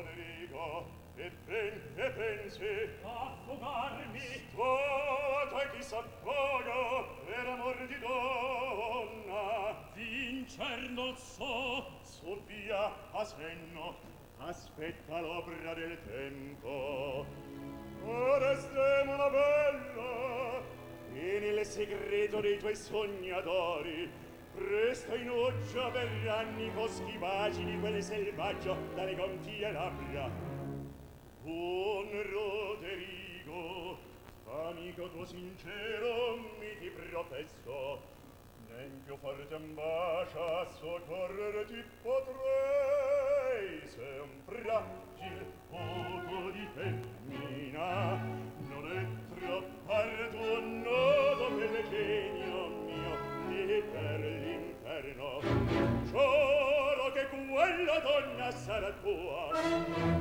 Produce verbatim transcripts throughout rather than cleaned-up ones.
Roderigo, e ben, e pensi affogarmi. Sto, chi s'affoga per amor di donna. Vincer non so. Su via, a senno, aspetta l'opera del tempo. Ora stiamo una bella, e nel segreto dei tuoi sognadori presta in oggia per anni foschi baci di quel selvaggio dalle gonfie labbra. Buon Roderigo, amico tuo sincero, mi ti professo, nen più forte ambascia soccorrere ti potrei, se un fragil poco di femmina non è troppar tuo nodo per genio mio e per l'inferno. Giuro che quella donna sarà tua.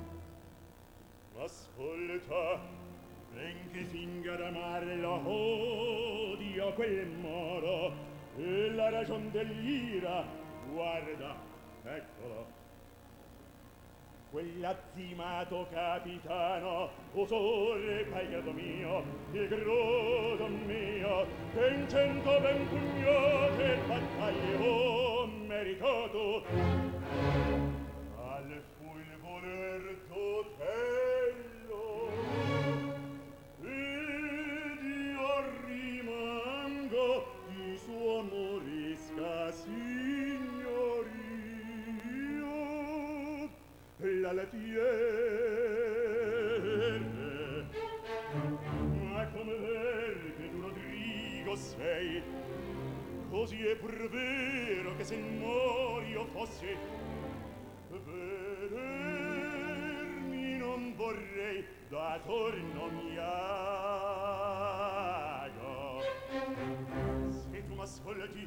Ascolta, benché finga d'amarlo, odio quel moro, e la ragion dell'ira, guarda, eccolo. Quell'azzimato capitano, usore pagliato mio, il grodo mio, che in cento ben pugnate battaglie ho meritato. Al fu il voler tutello, ed io rimango di suo morisca signoria. La la tiene, ma come ver che tu Rodrigo sei, così è pur vero che se morio fossi, vedermi non vorrei da torno miago. Se tu m'ascolti,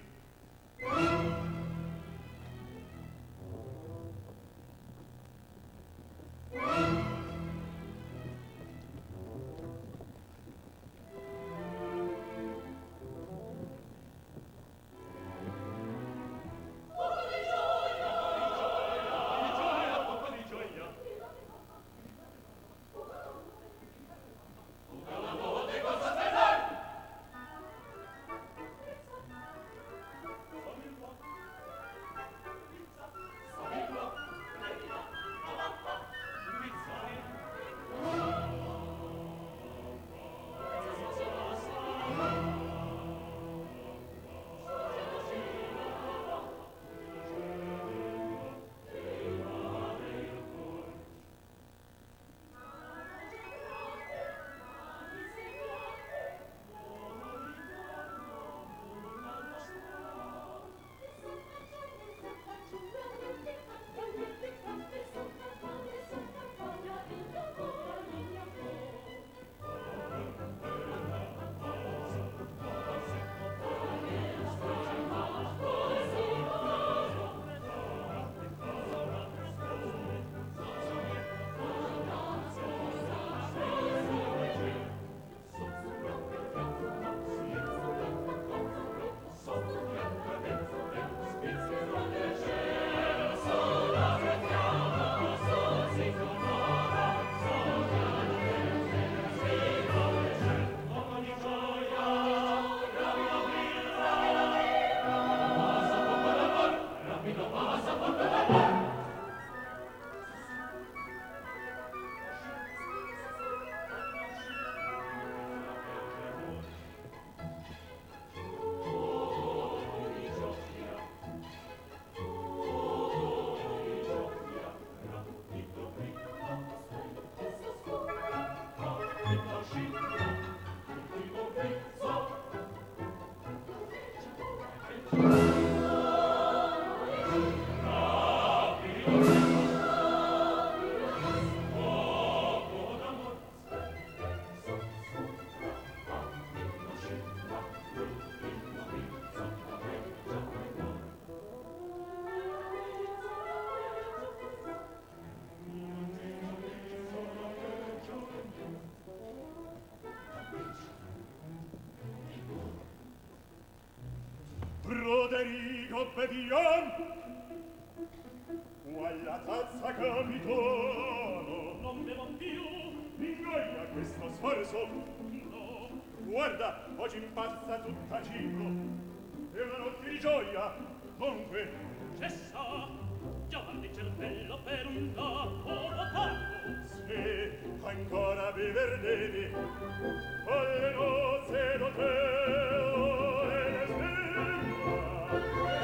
Roderigo obbediam, qual alla tazza capitano. Non bevo più. Ingoia questo sforzo. No. Guarda, oggi impazza tutta Cipro. È una notte di gioia. Dunque, cessa. Già di cervello per un capo votato. Se ancora bever devi, alle nozze d'Oteo e le sembra.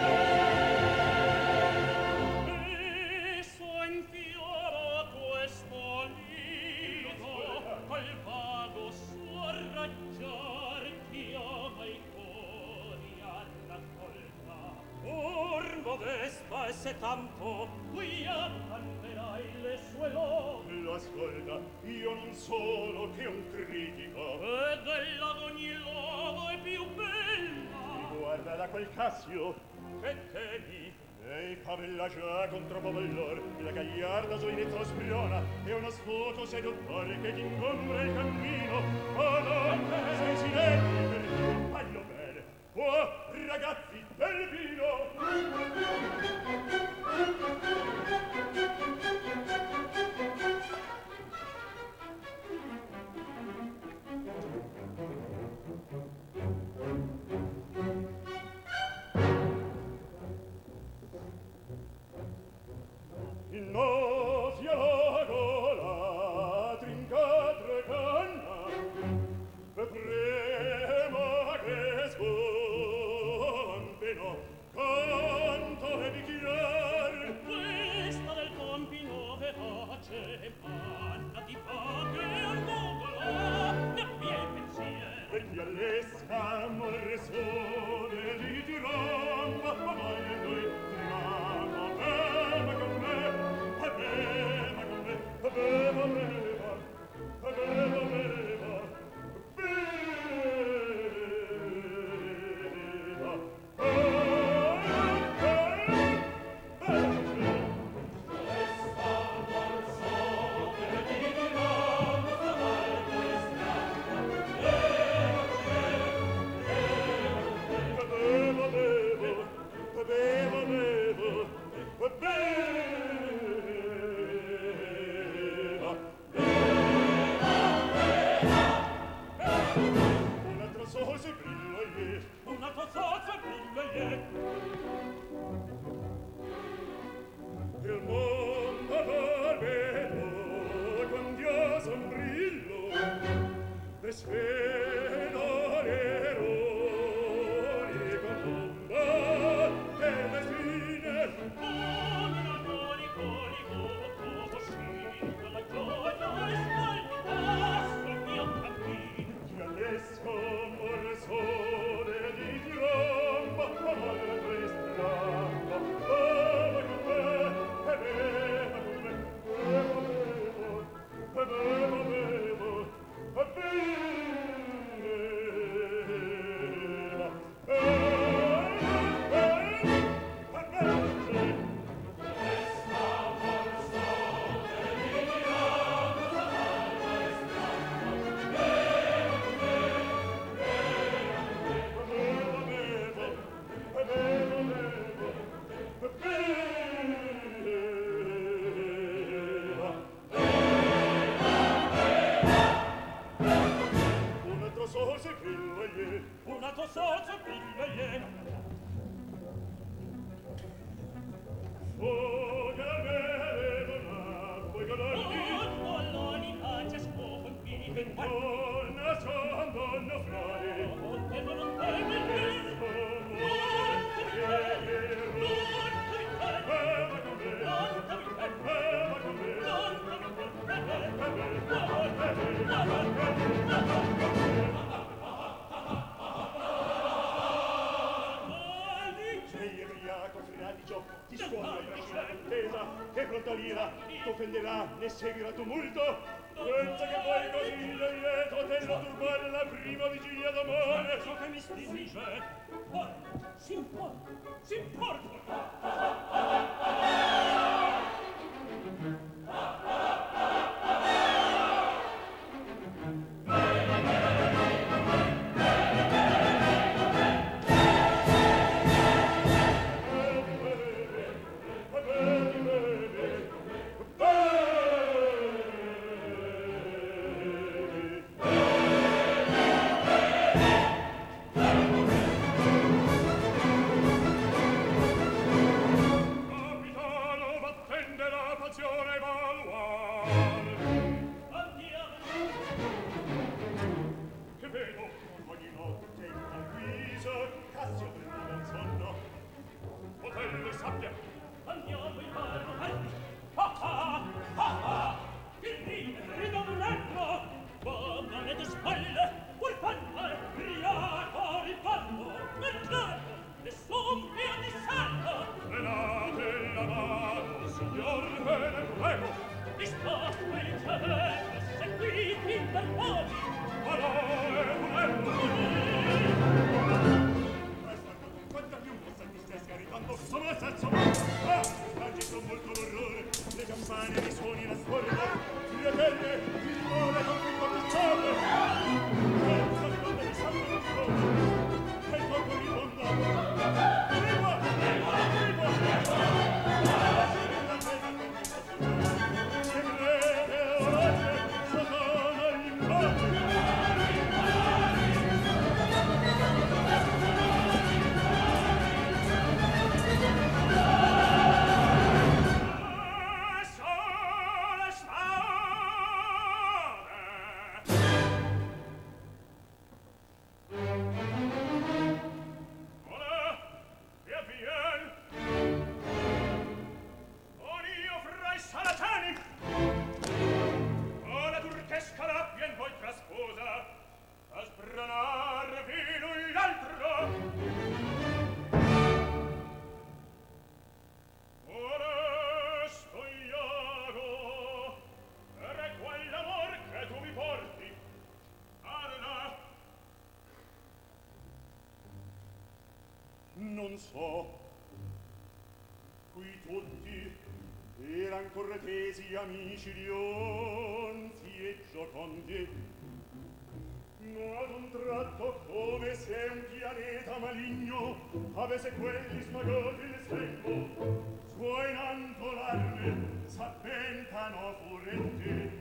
E so infiora questo nido, col vago suo raggiar chiama i cori a raccolta. Ormo Vespa e se tanto qui canterai le sue lodi. Lo ascolta, io non sono che un critico. E della d'ogni logo è più bella. Guarda da quel Cassio, che temi? Ehi, pavella già contro Pavellor, la gagliarda giovinezza spriona, e uno sfoto seduttore che ti ingombra il cammino. Oh no, sei silenti per Dio, paglio bene. Oh, ragazzi, del vino! No, sia la gola, trincatre canna, e prema che scompino, canto e bicchier. Questa del compino che face, manna di pace al gogola, ne abbia il pensier. E chi all'esca morsone di tiramba, ma mai e noi tiramba, bema con me, bema con me, bema, bema, bema, bema, ne seguirà tumulto, pensa che poi così lieto te lo turbare la prima vigilia d'amore. Ciò che mi stringe, poi si importa, si importa. non so. Qui tutti eran cortesi amici lionzi e giocondi. No, ad un tratto, come se un pianeta maligno avesse quelli smagati il secco, suonando l'arme s'avventano furenti.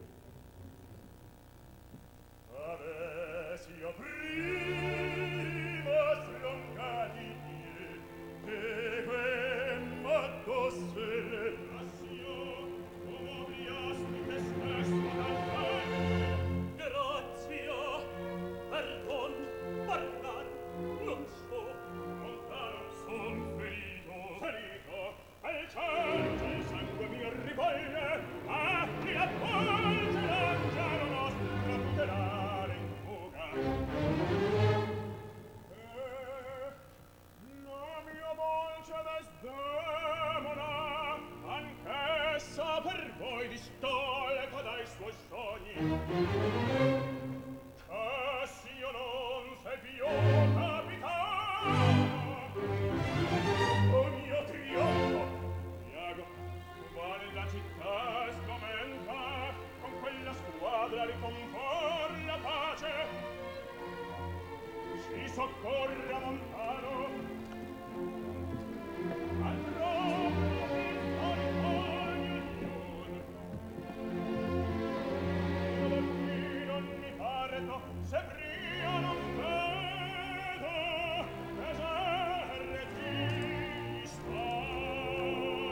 Avessi io prima stroncati i piedi e quel matto se l'assio come obliasti te stesso dal fare. Grazia, perdon, parlar, non so, lontano son ferito, ferito, al cielo il sangue mi ripoglie, ah, chi la polce l'angelo nostro tutelare in fuga. Eh, la mia volce desdemona, anch'essa per voi distolta dai suoi sogni. Che s'io non sei più capitano, o mio trionfo, Iago, quale la città sgomenta, con quella squadra ricompor la pace, si soccorra lontano, al troppo vittorio ognuno. Io da qui non mi parto, se pria non vedo, deserti spalti.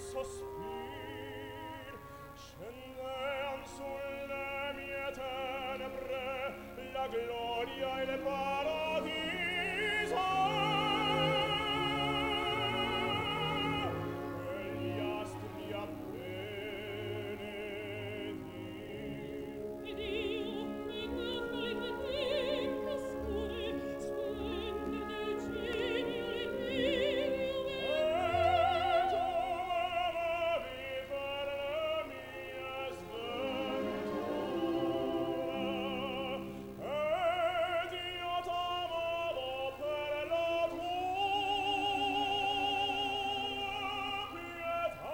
sospir scendean sulle mie tenebre la gloria e le paradiso e gli astri appene ed io in qualche tempo scuri splendido del genio le io e tu m'amavi per la mia sventura ed io t'amavo per la tua pietà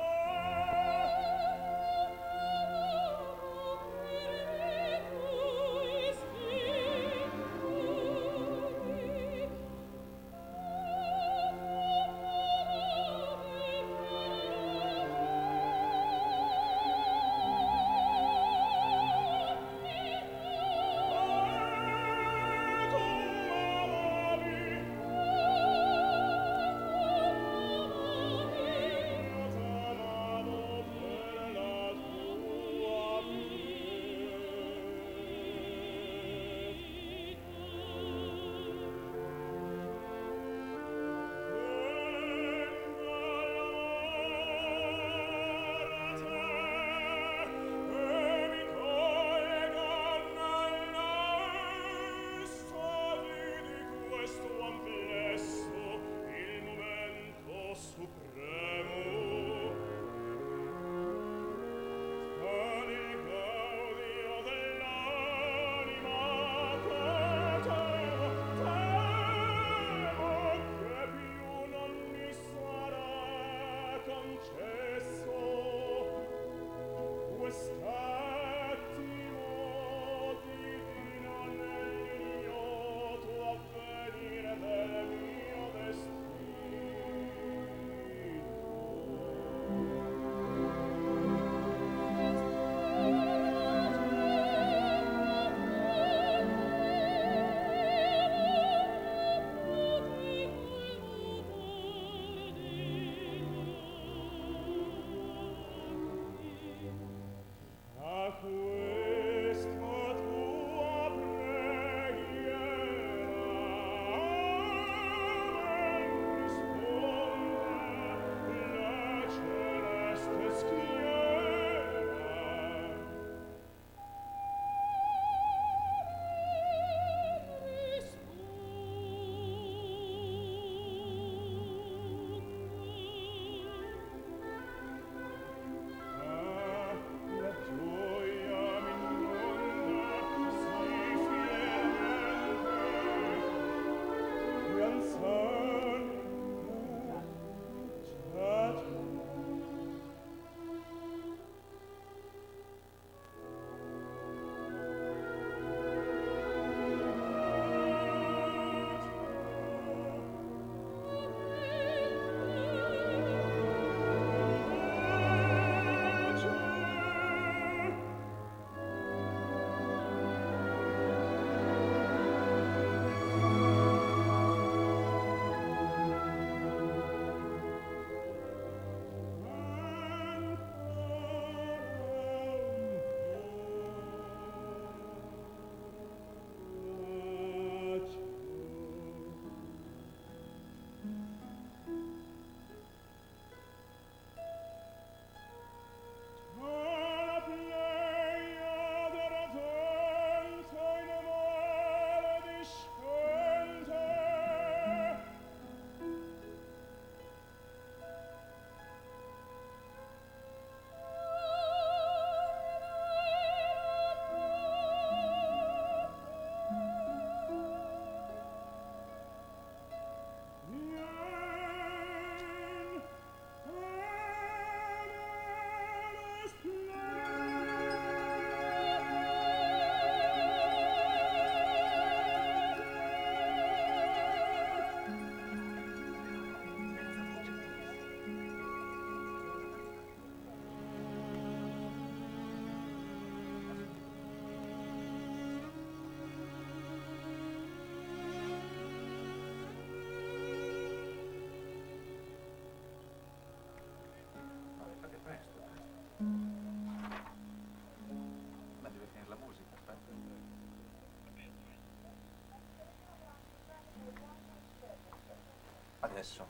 successo?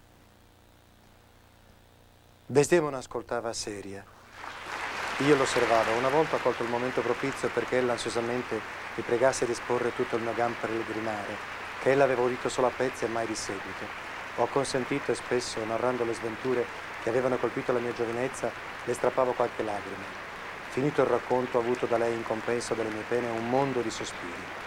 Desdemona ascoltava seria. Io l'osservavo. Una volta ho colto il momento propizio perché ella ansiosamente mi pregasse di esporre tutto il mio gan peregrinare, che ella aveva udito solo a pezzi e mai di seguito. Ho consentito e spesso, narrando le sventure che avevano colpito la mia giovinezza, le strappavo qualche lacrima. Finito il racconto, ho avuto da lei in compenso delle mie pene un mondo di sospiri.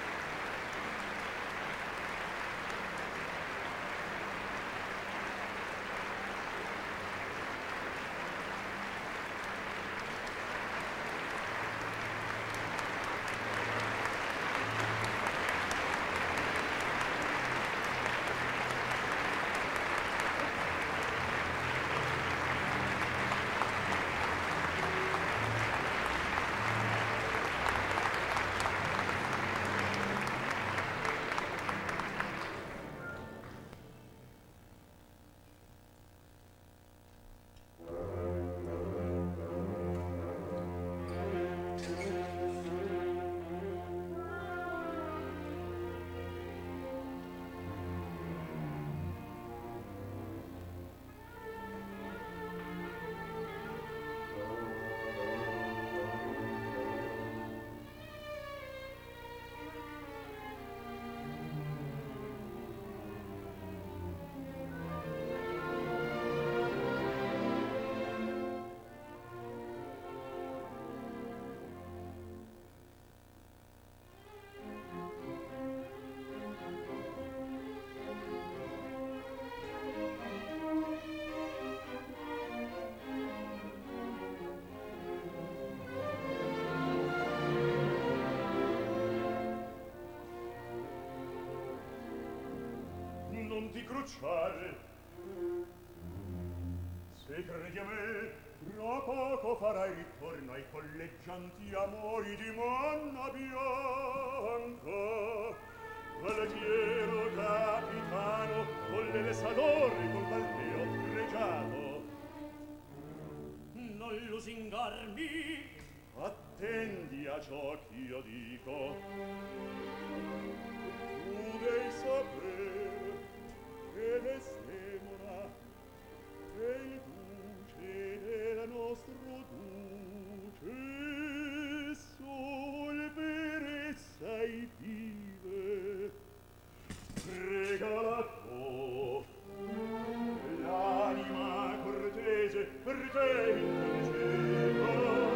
Non ti crucciare, se credi a me, tra poco farai ritorno ai colleggianti amori di Manna Bianca. Valetiero, capitano, con le lessadore, col Valteo pregiato. Non lusingarmi, Attendi a ciò ch'io dico. Tu devi sapere che Desdemona è il duce del nostro duce, sol verezza e vive. Regala tu l'anima cortese per te interceda,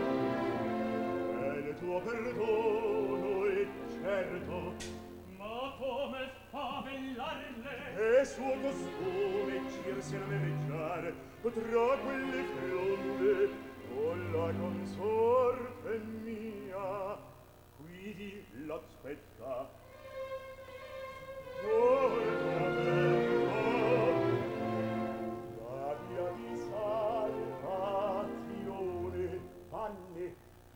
e il tuo perdono è certo. ma come fa bellarle? È suo costume girsi a veleggiare tra quelle fronde con la consorte mia, quindi l'aspetta. Torna verrà la via di salvazione, Anne.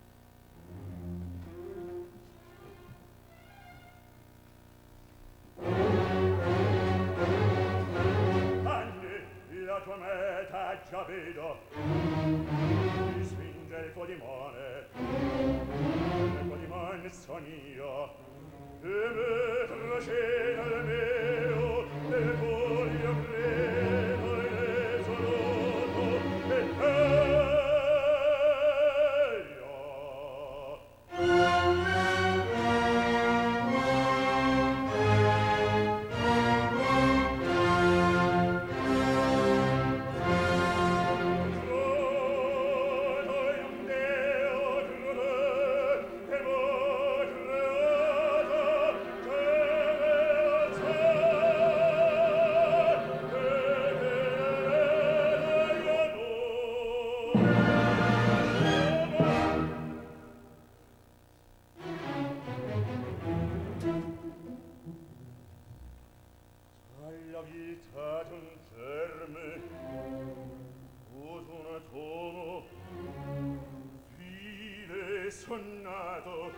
La tua meta già vedo, ti spinge il tuo dimone, il tuo dimone son io, e me trascena il mio, e voglio credo e resoluto, e te. Sonnato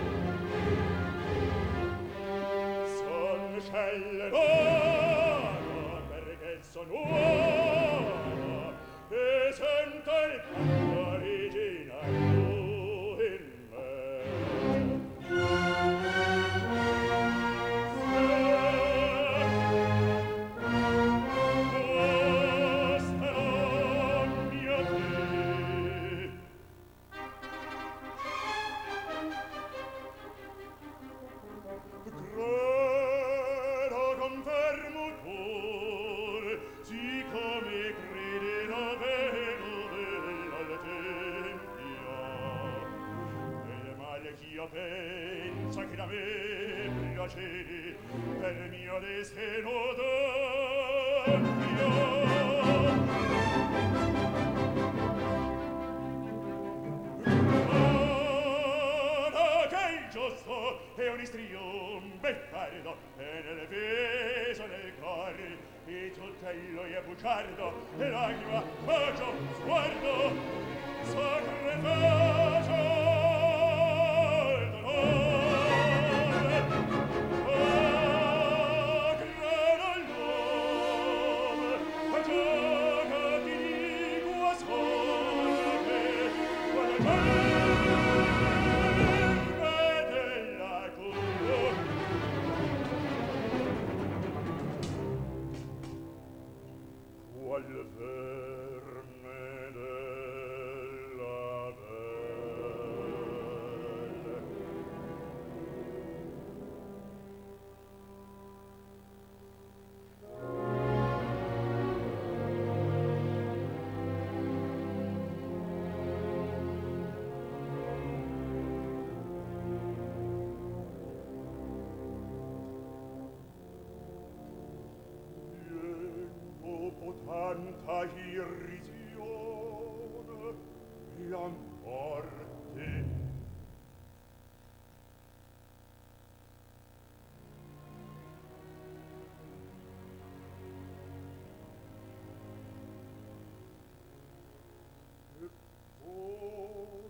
son scelle d'oro perché son uomo e sento il canto originario in me. Se io penso che da me piaceri per mio destino giusto è un istrium beffardo e nel viso nel cuore e tuttello è bugiardo e lacrima bacio sguardo sacrificio il dolore oh grano il nome a gioca ti dico a sorte guarda qual verme della belle. Tanta irrisione la morte e poi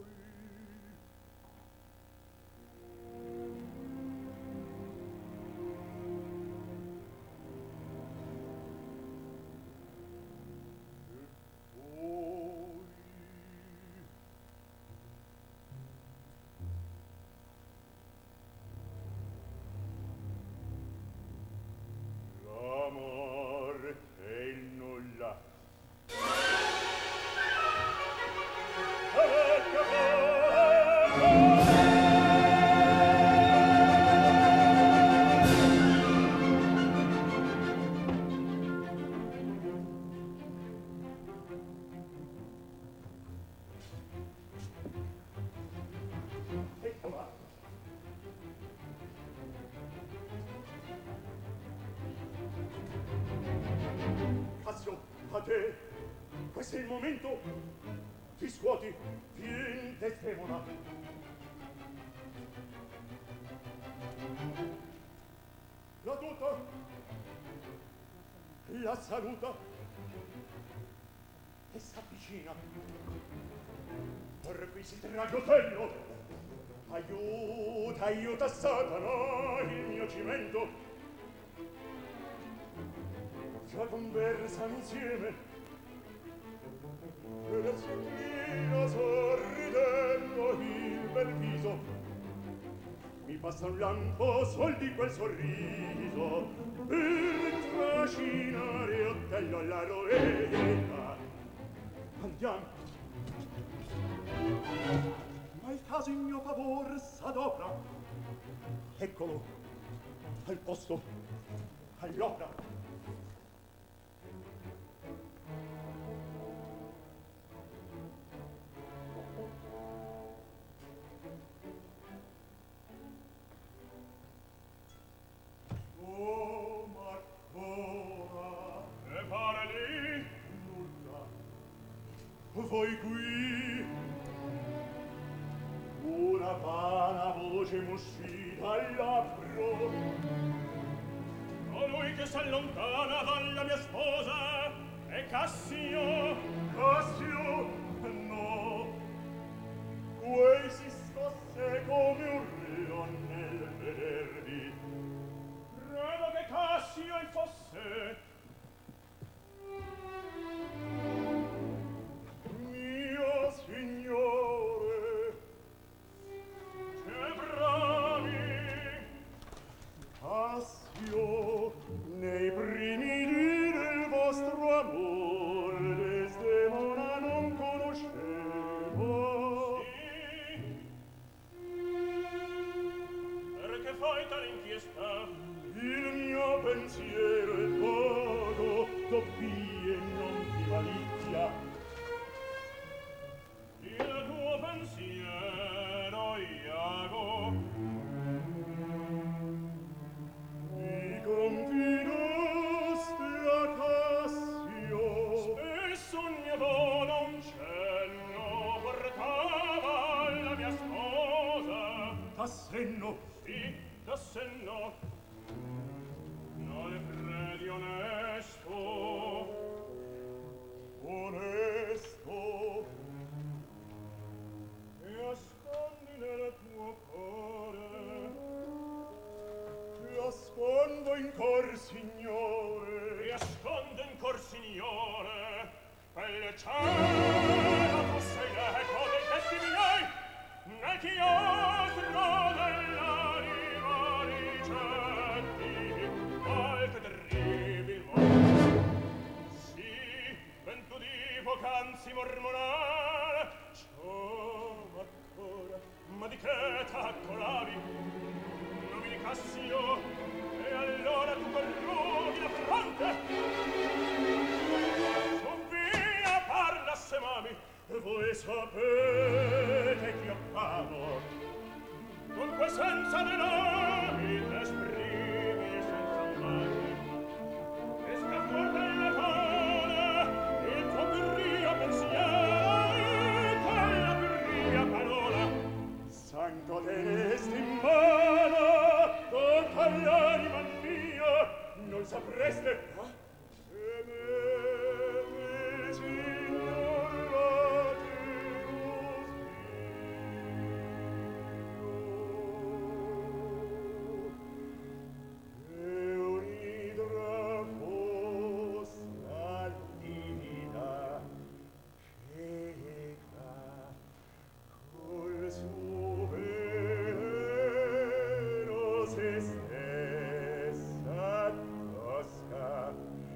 a te, questo è il momento, ti scuoti, vien Desdemona. La tuta, la saluta e s'avvicina. Per qui si tragge otello, aiuta, aiuta Satana il mio cimento. Già conversano insieme e la si inclina sorridendo il bel viso. Mi passa un lampo sol di quel sorriso per trascinare Otello alla rovetta. Andiamo. Ma il caso in mio favor s'adopera. Eccolo, al posto, all'opera. Oh, ma ora e pare lì nulla. Voi qui una vana voce m'uscita al labbro. Colui che s'allontana dalla mia sposa è Cassio. Cassio? No. Quei si scosse come un leon nel vedervi. Credo che Cassio il fosse. Mio signore, che bravi! Cassio, nei primi dì del vostro amor, Desdemona non senno. Sì, da senno. Non le credi onesto? Onesto. E ascondi nel tuo cuore. Ti ascondo in cor, signore. Ti ascondo in cor, signore. Quel cielo tu sei l'eco dei testi miei, nel chiostro dell'anima ricetti qualche terribil mor. Sì, ben tu di poc'anzi mormonare, ciò ancora, ma di che t'accolavi? Nomini Cassio, e allora tu corrudi la fronte. Parla se mami, Voi sapete ch'io amo. dunque senza dei nomi t'esprimi senza mani. Esca fuor dalle cone il tuo più rio pensiero e quella più ria parola. Santo tenesti in mano tutta l'anima mia, non sapreste se me, signor Latinos mio, e un'idra fossa divina, cieca, col suo velo se stessa tosca,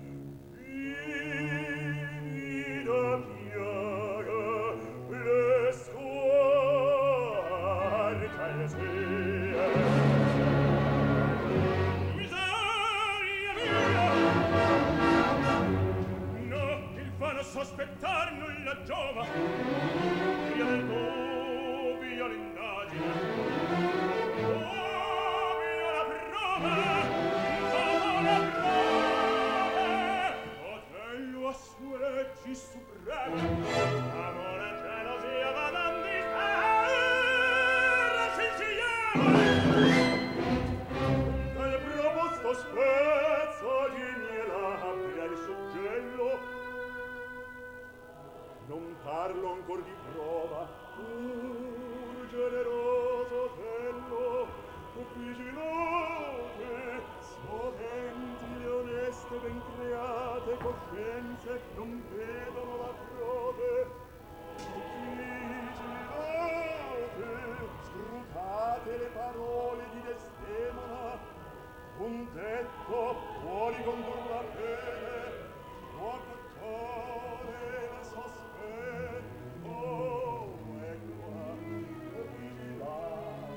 vivida piaga, le squarta il cielo. Miseria mia! No, il vano sospettar nulla giova. Via del dubbio l'indagine. Oh, via la prova! Dopo la prova! Otello a sue leggi supreme. Amore e gelosia vadan dispare, sinsigliere! Dal proposto spezzo di mie labbra il suggello, non parlo ancor di prova, pur generoso tello, vigilate, soventi le oneste ben create coscienze non vedono la frode. Vigilate, scrutate le parole di Desdemona, un detto può ricondurla bene, può accottare il sospetto, eccola, vigilate.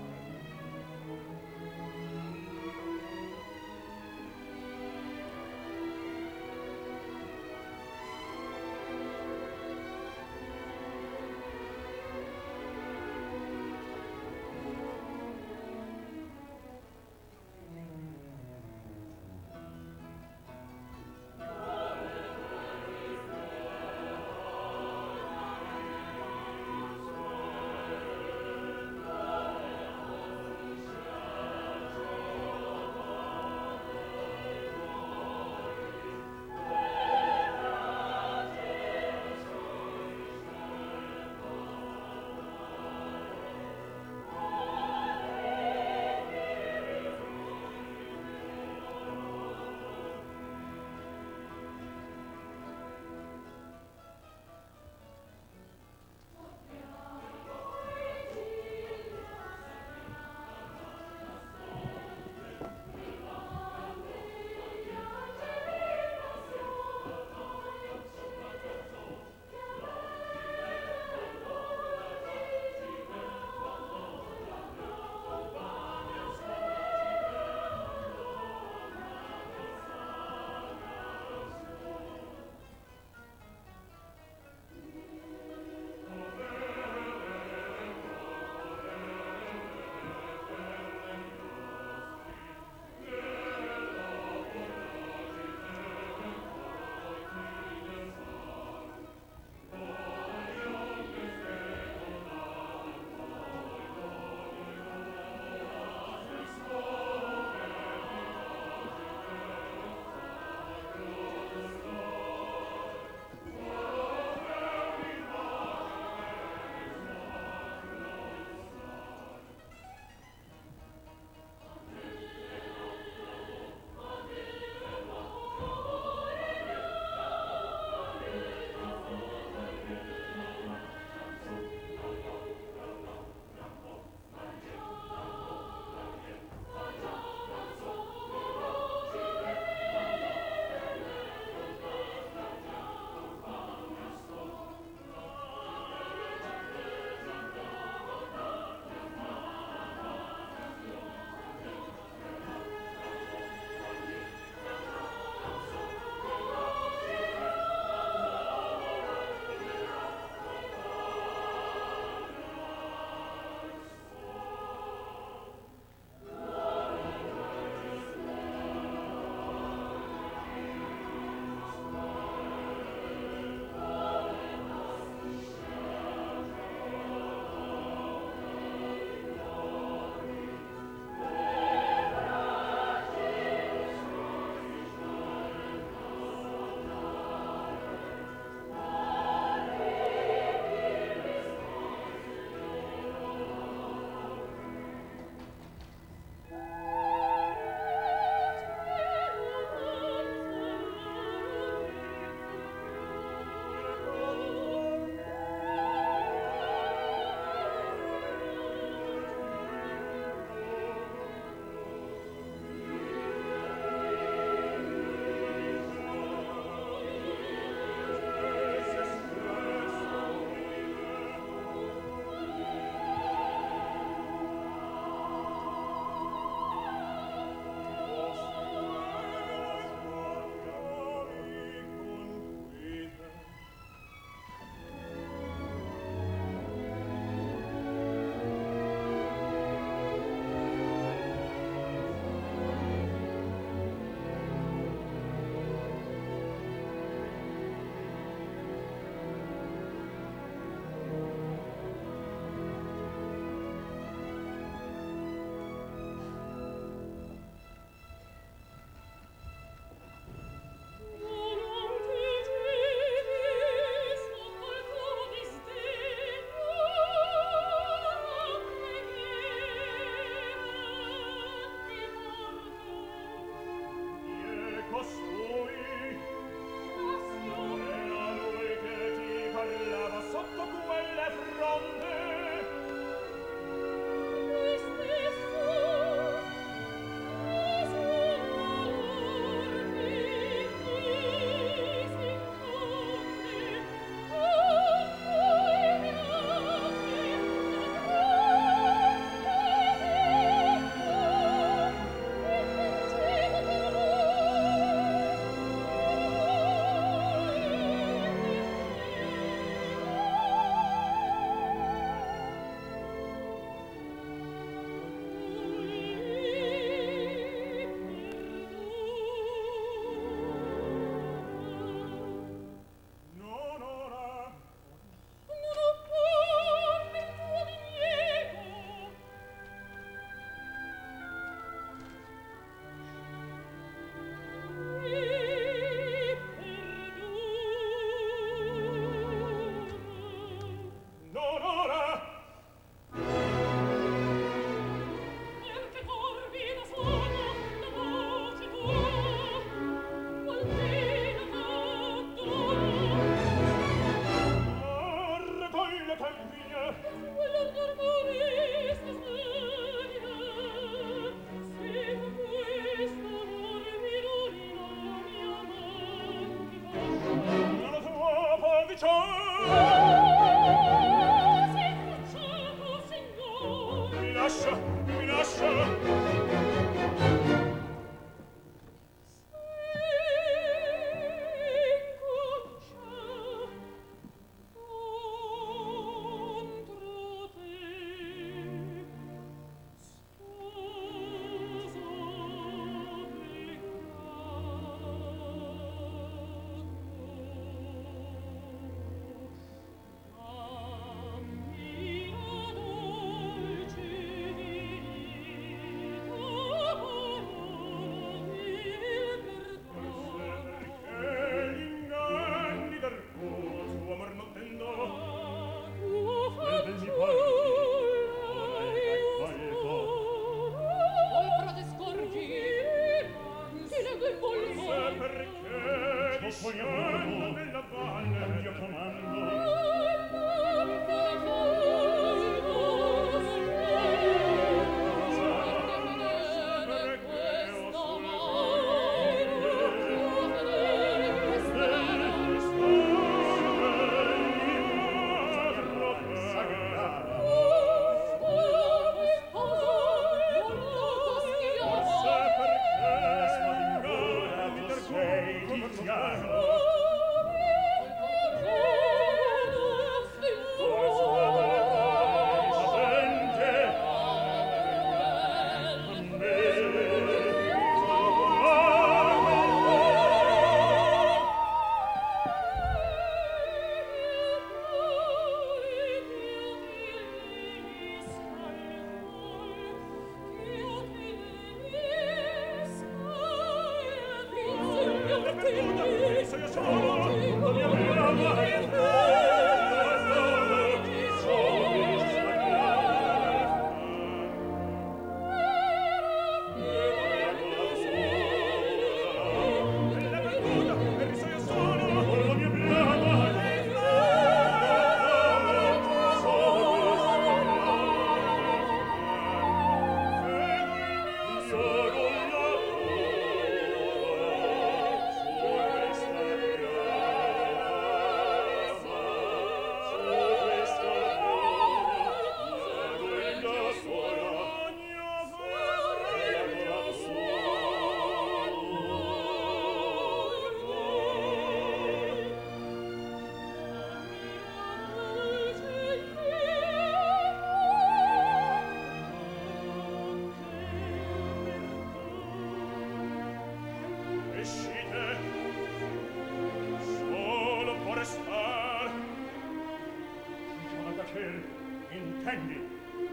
piacer, intendi?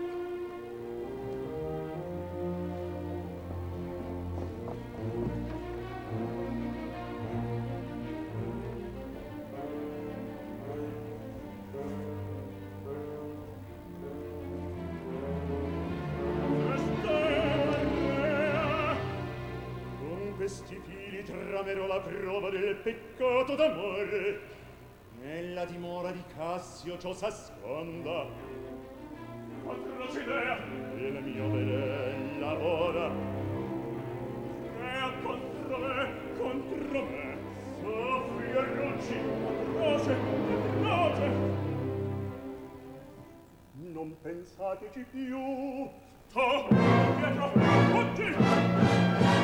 Questi fili tramerò la prova del peccato d'amore. Nella dimora di Cassio ciò s'asconda. Atroce idea! Il mio velè lavora. Crea contro me, contro me. Soffri e ruggi. Atroce, atroce! Non pensateci più. Tu, dietro, fuggi!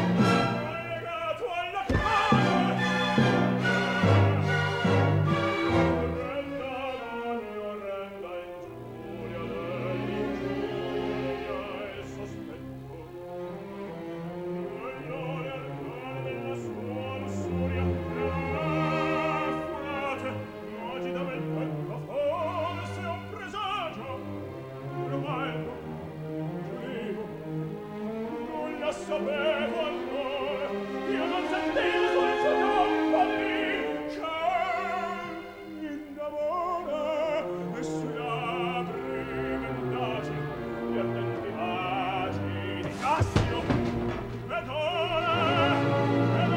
Sapevo ancora, io non sentivo sul suo campo lì, c'è innamora e si apre mendace gli ardenti baci di Cassio ed ora, ed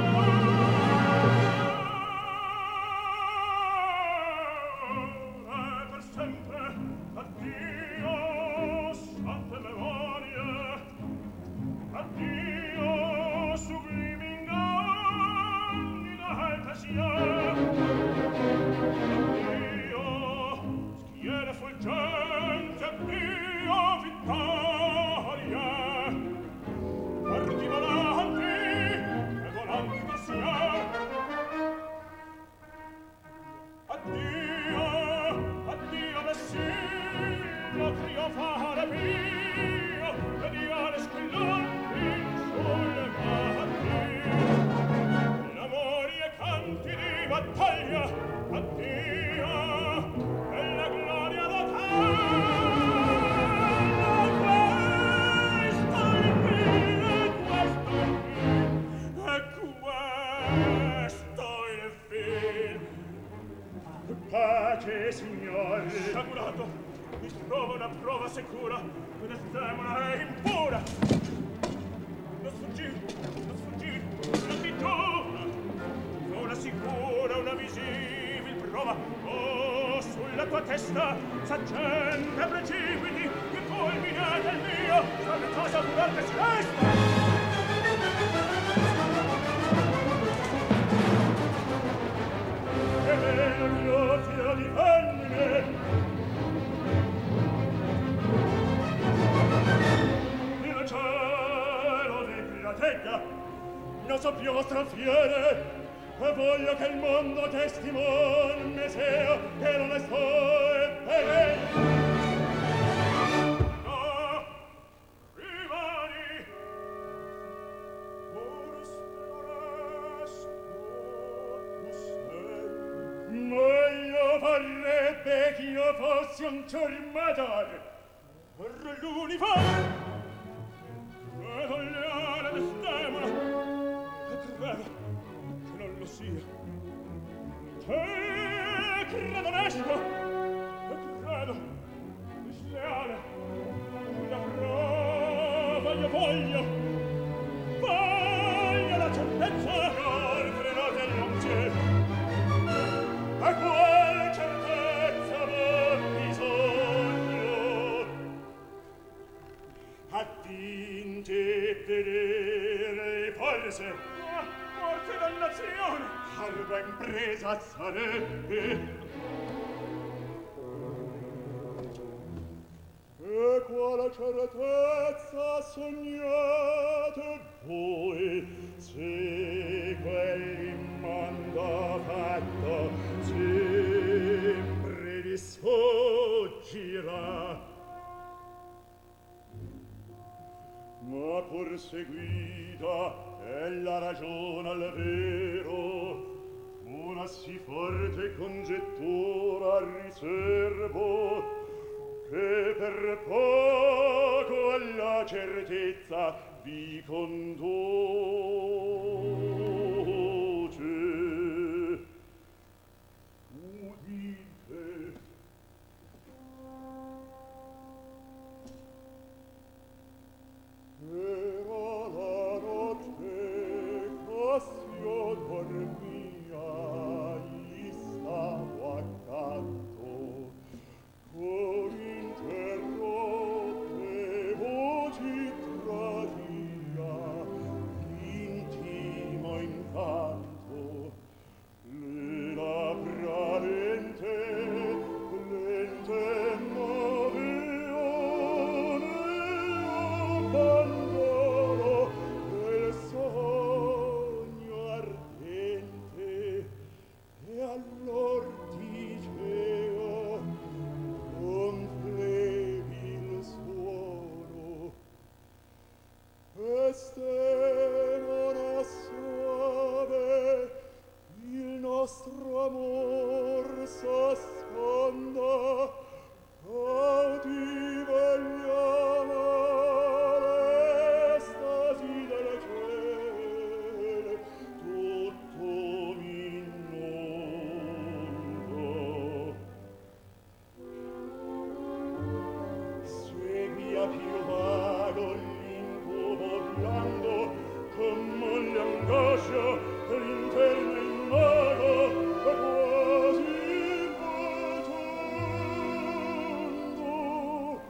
ora e per sempre addio sante memorie. Addio, sublimi inganni d'alta sia. Addio, schiere fulgenti, addio, vittoria. Arti volanti e volanti di sia. Addio, addio, vessillo trionfare mio, ed io le squillanti sulle mani. L'amori e canti di battaglia, addio, e la gloria d'Otello. Questo il fine, questo il fine, e questo il fine. Pace, signore. Sciagurato, mi trova una prova sicura, quest'emona è impura. Non sfuggire, non sfuggire, non ti giuro. Una sicura, una visibile prova. Oh, sulla tua testa, saccente precipiti, che fulmine del mio, fra le cose augurate si resta. Che bella grazia di femmine! Il cielo di platea non so più vostra fiere, e voglio che il mondo testimon me sia che non è sole per lei. Vorrebbe che io fossi un ciurmatore. Per l'uniforme credo il leone d'Estemola, e credo che non lo sia. E credo onesto, e credo disleale. Una prova io voglio, voglio la certezza. Oltre note non c'è, a quale certezza ho bisogno? A tinte vedere forse, Ah, morte dannazione! arda impresa sarebbe. E quale certezza sognate voi, se quell'immando fatto sempre vi sfuggirà? Ma pur seguita è la ragione al vero, una sì forte congettura riservo, che per poco alla certezza vi conduce. Udite. Era la notte, Cassio dormia, gli stavo accanto, con interrotte voci tradia, l'intimo incanto, le labbra lente, lente muovevano nell'abbandono del sogno ardente, e allor diceva con flebil suono: «Este non assove, il nostro amor s'asconda, cauti vogliamo l'estasi del cielo, tutto m'inonda». Seguia più vago l'incubo blando, con molle angoscia l'interno invago, quasi baciando.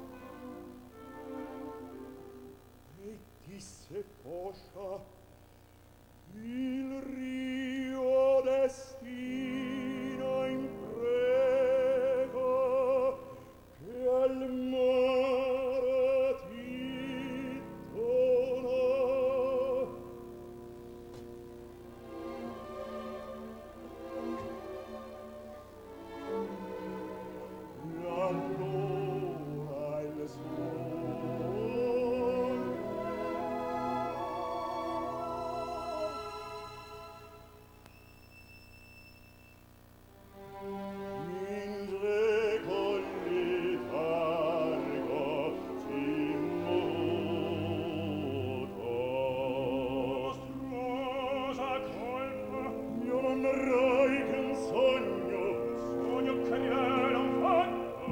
E disse poscia: «Il rio destino imprega che al mare ti dona». E allora il suono mentre con letargo si muta. Mostruosa colpa, io non narrai che un sogno, sogno che mi era un fatto,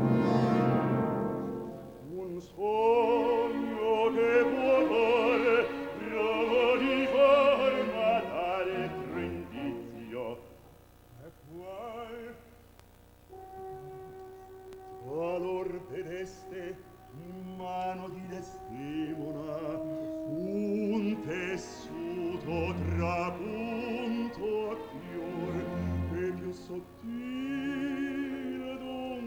un sogno che può dare prova di forma d'altro indizio. E qual? Allor vedeste in mano di Desdemona un tessuto trapunto a fior e più sottile d'un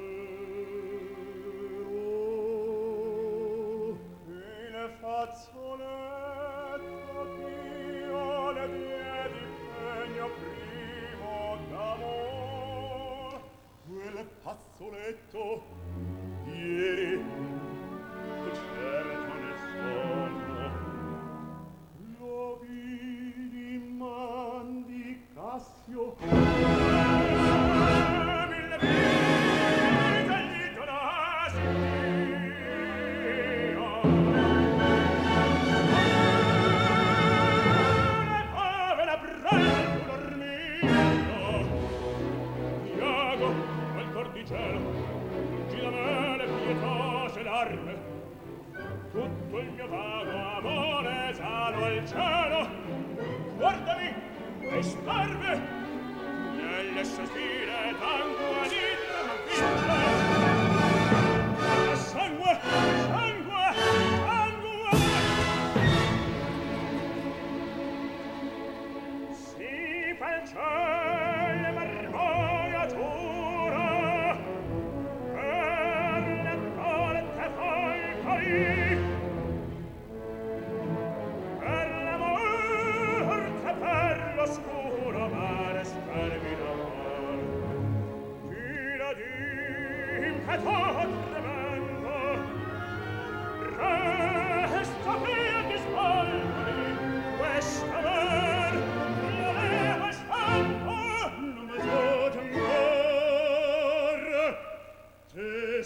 velo. Il fazzoletto ch'io le diedi pegno primo d'amor, quel fazzoletto ieri certo nel sonno lo vidi in man di Cassio. Mille vite gli donassi io. Le fave la brella il color mio, Iago, quel cor di cielo, lungi da me le pietose larme, tutto il mio vago amore esalo al cielo. Guardami e starve nelle stile tanto anita ma vince. Sangue, sangue, sangue. Si fa il cielo marmoriatura per le porte folcoli, per la morte, per l'oscuro mare sterminor. Fila d'impeto tremendo, resta via di spalmoli, questa ver l'aveva stanco, non mi so ancora te.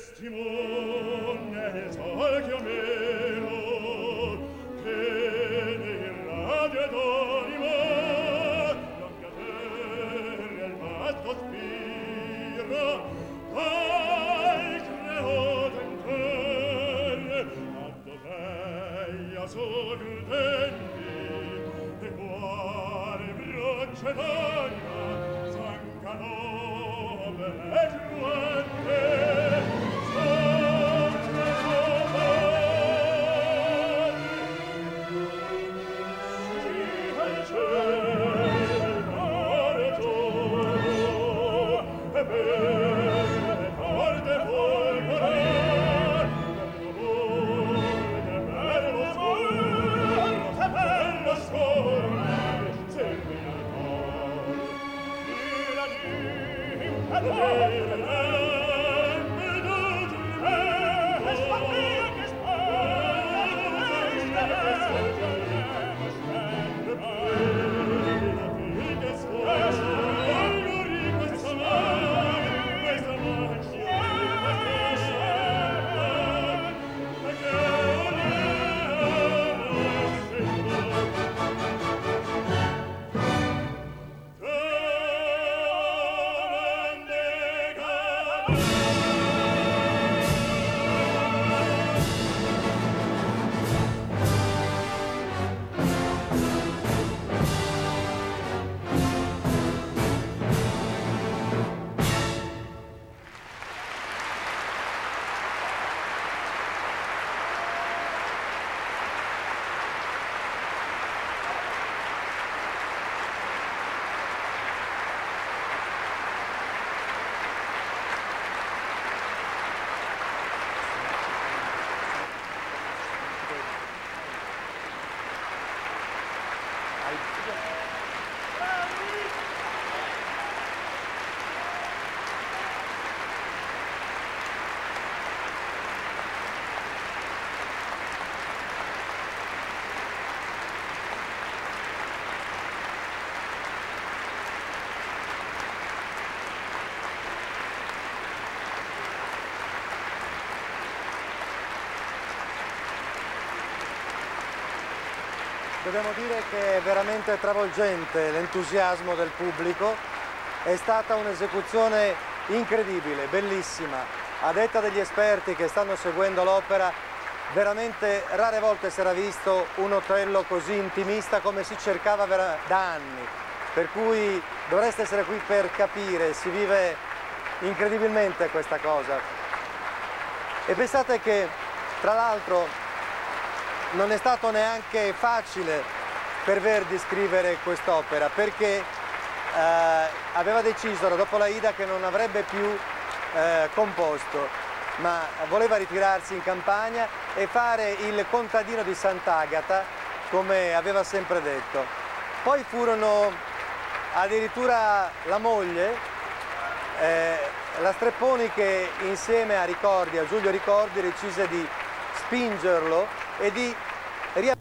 Dobbiamo dire che è veramente travolgente l'entusiasmo del pubblico, è stata un'esecuzione incredibile, bellissima. A detta degli esperti che stanno seguendo l'opera, veramente rare volte si era visto un Otello così intimista come si cercava da anni, per cui dovreste essere qui per capire, si vive incredibilmente questa cosa. E pensate che, tra l'altro, non è stato neanche facile per Verdi scrivere quest'opera, perché eh, aveva deciso dopo la Ida che non avrebbe più eh, composto, ma voleva ritirarsi in campagna e fare il contadino di Sant'Agata, come aveva sempre detto. Poi furono addirittura la moglie, eh, la Strepponi, che insieme a Ricordi, a Giulio Ricordi, decise di spingerlo e di riaprire.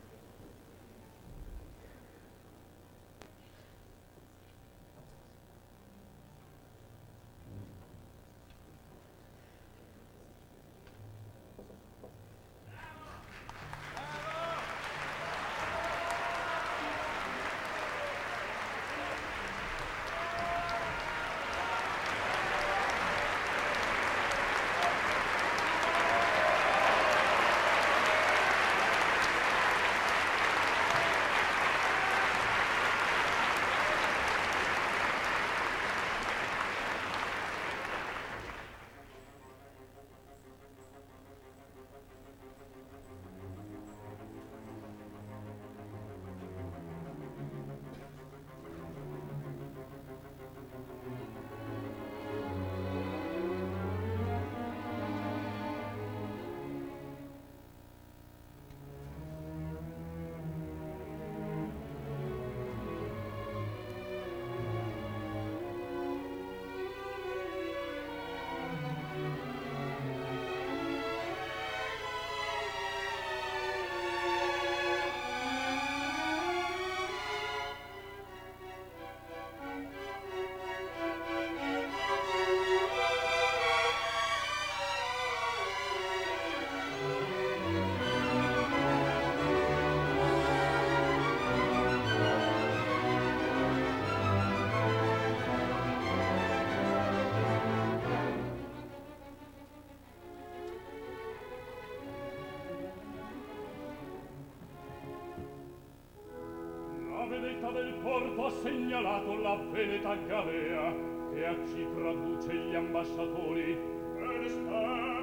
Del porto ha segnalato la veneta galea che a Cipro adduce gli ambasciatori. Bene sta.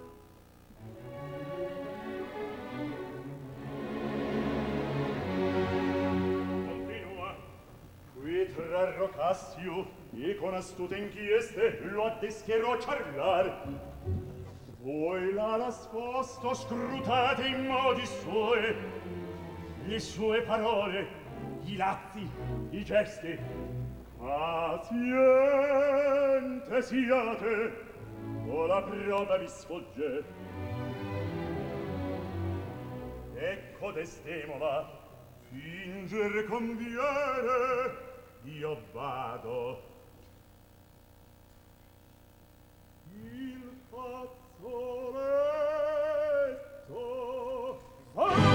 Continua. Qui trarrò Cassio e con astute inchieste lo addescherò a ciarlar. Voi l'ha nascosto, scrutate in modi suoi le sue parole, i lazzi, i gesti. Paziente siate, o la prova vi sfogge. Ecco destemola, finger conviene, io vado. Il fazzoletto va!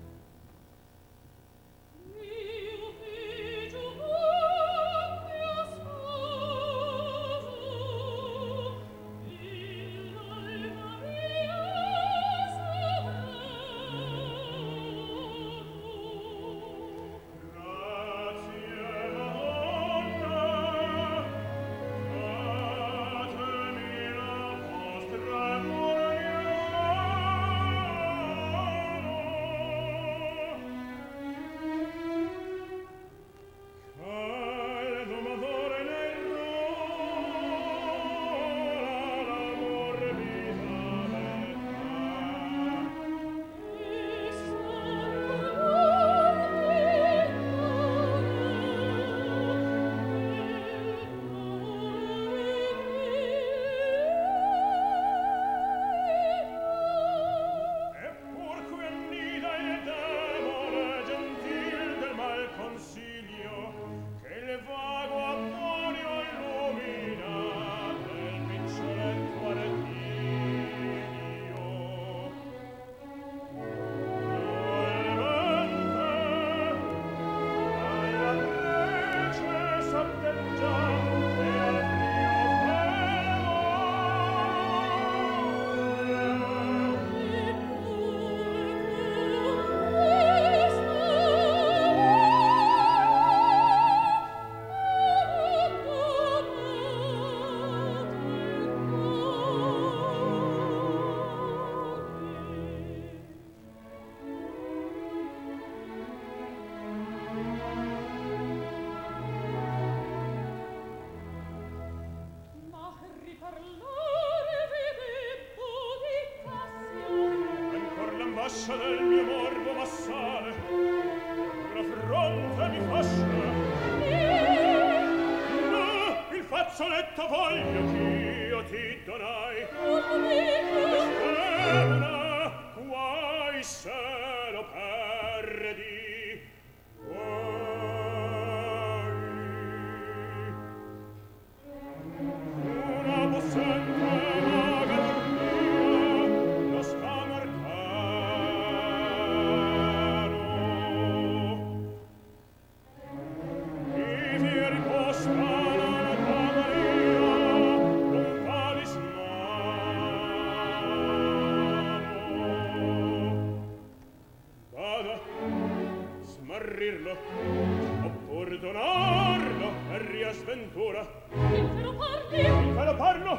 Io faccia del mio morbo massale, la fronte mi fascia. No, il fazzoletto voglio ch'io ti donai. Esterna, guai se lo perdi. Guai. Una possente maga dormia, lo sta marcano. Ivi riposta la Maria, un talismano. Vada, smarrirlo, oppur donarlo, è ria sventura. Il vero parli, Il vero parlo?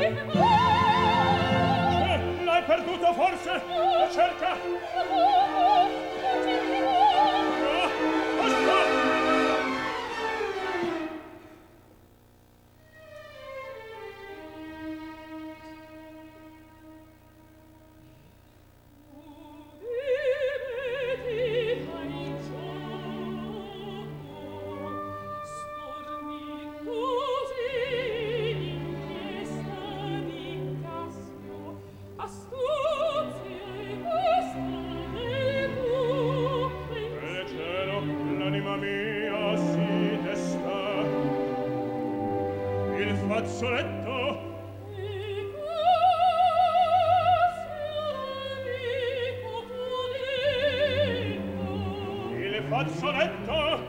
Eh, l'hai perduto forse? Lo cerca? No, basta! Bene cielo, l'anima mia si desta. Il fazzoletto Il fazzoletto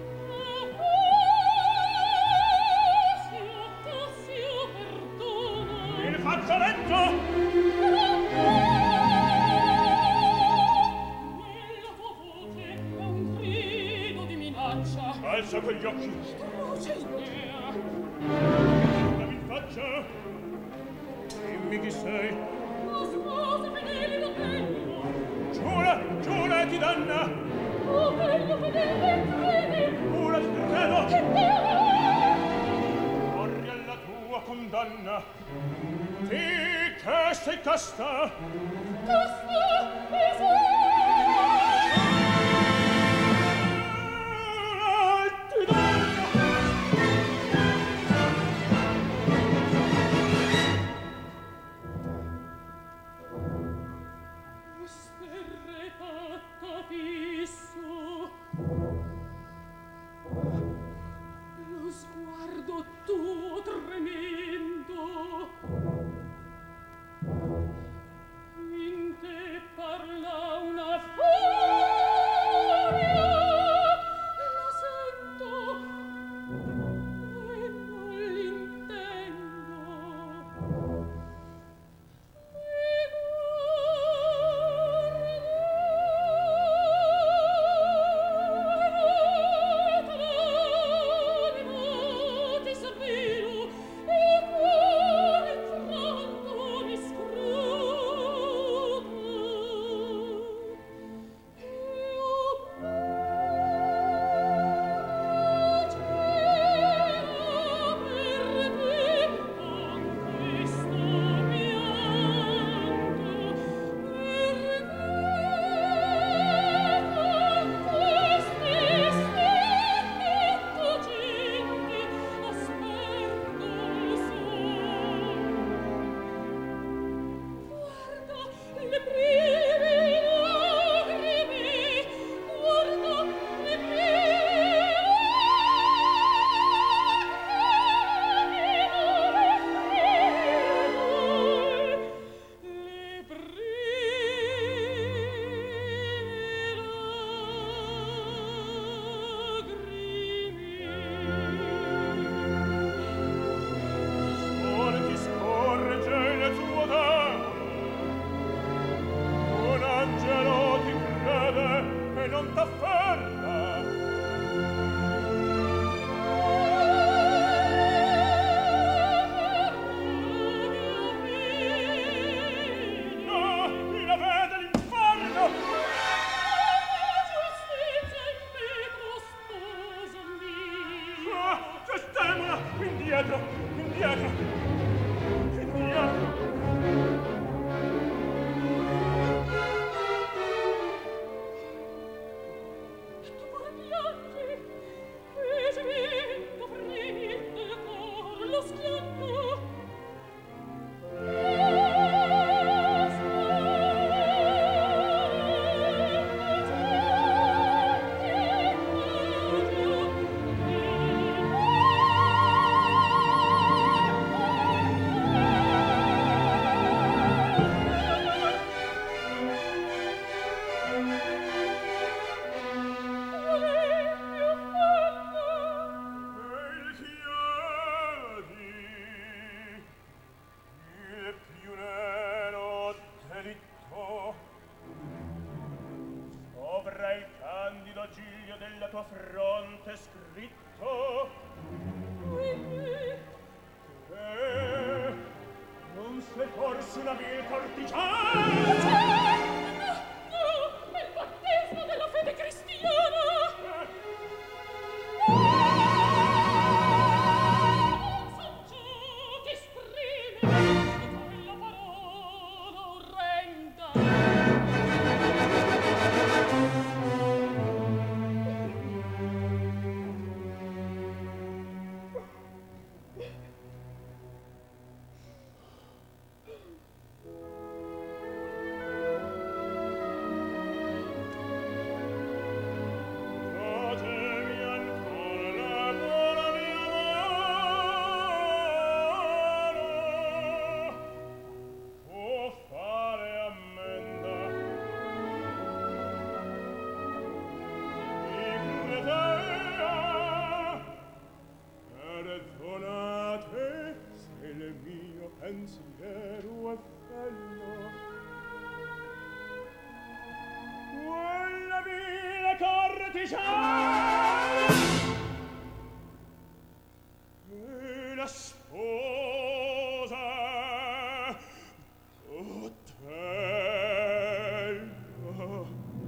Il fazzoletto Alza quegli occhi. Dammi in faccia. Dimmi chi sei. Giura, giura e ti danna. Giura, ti credo. Corri alla tua condanna. Ti che sei casta. Lo sguardo tuo tremendo, in te parla una furia, la sento e non l'intendo. Indietro, indietro, indietro. quella vil cortigiana. No, no, è il battesimo della fede cristiana. Non so ciò che esprime quella parola orrenda. Pensiero è bello, quella vile cortigiana e la sposa Otello.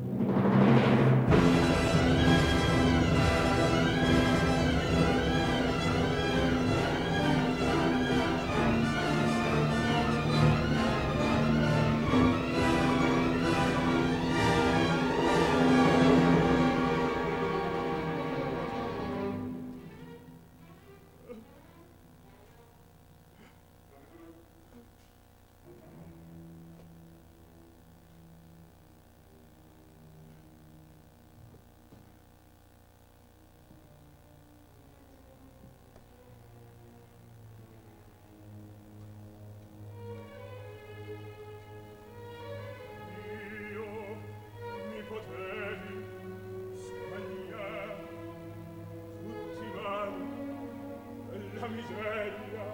La miseria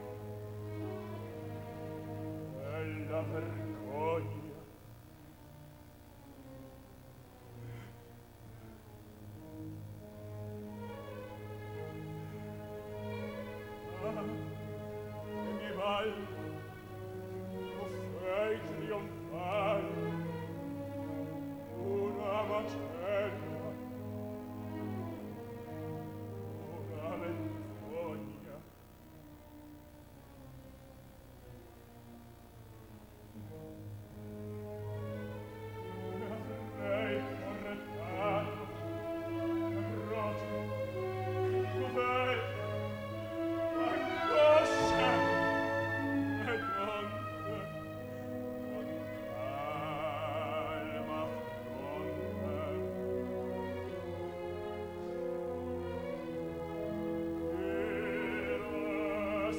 e la vergogna. Ah, e mi val, o fei trionfare, una maceria, una menzogna. Avrei correttato croce, cuvetta, angoscia e donne con calma fronte. Era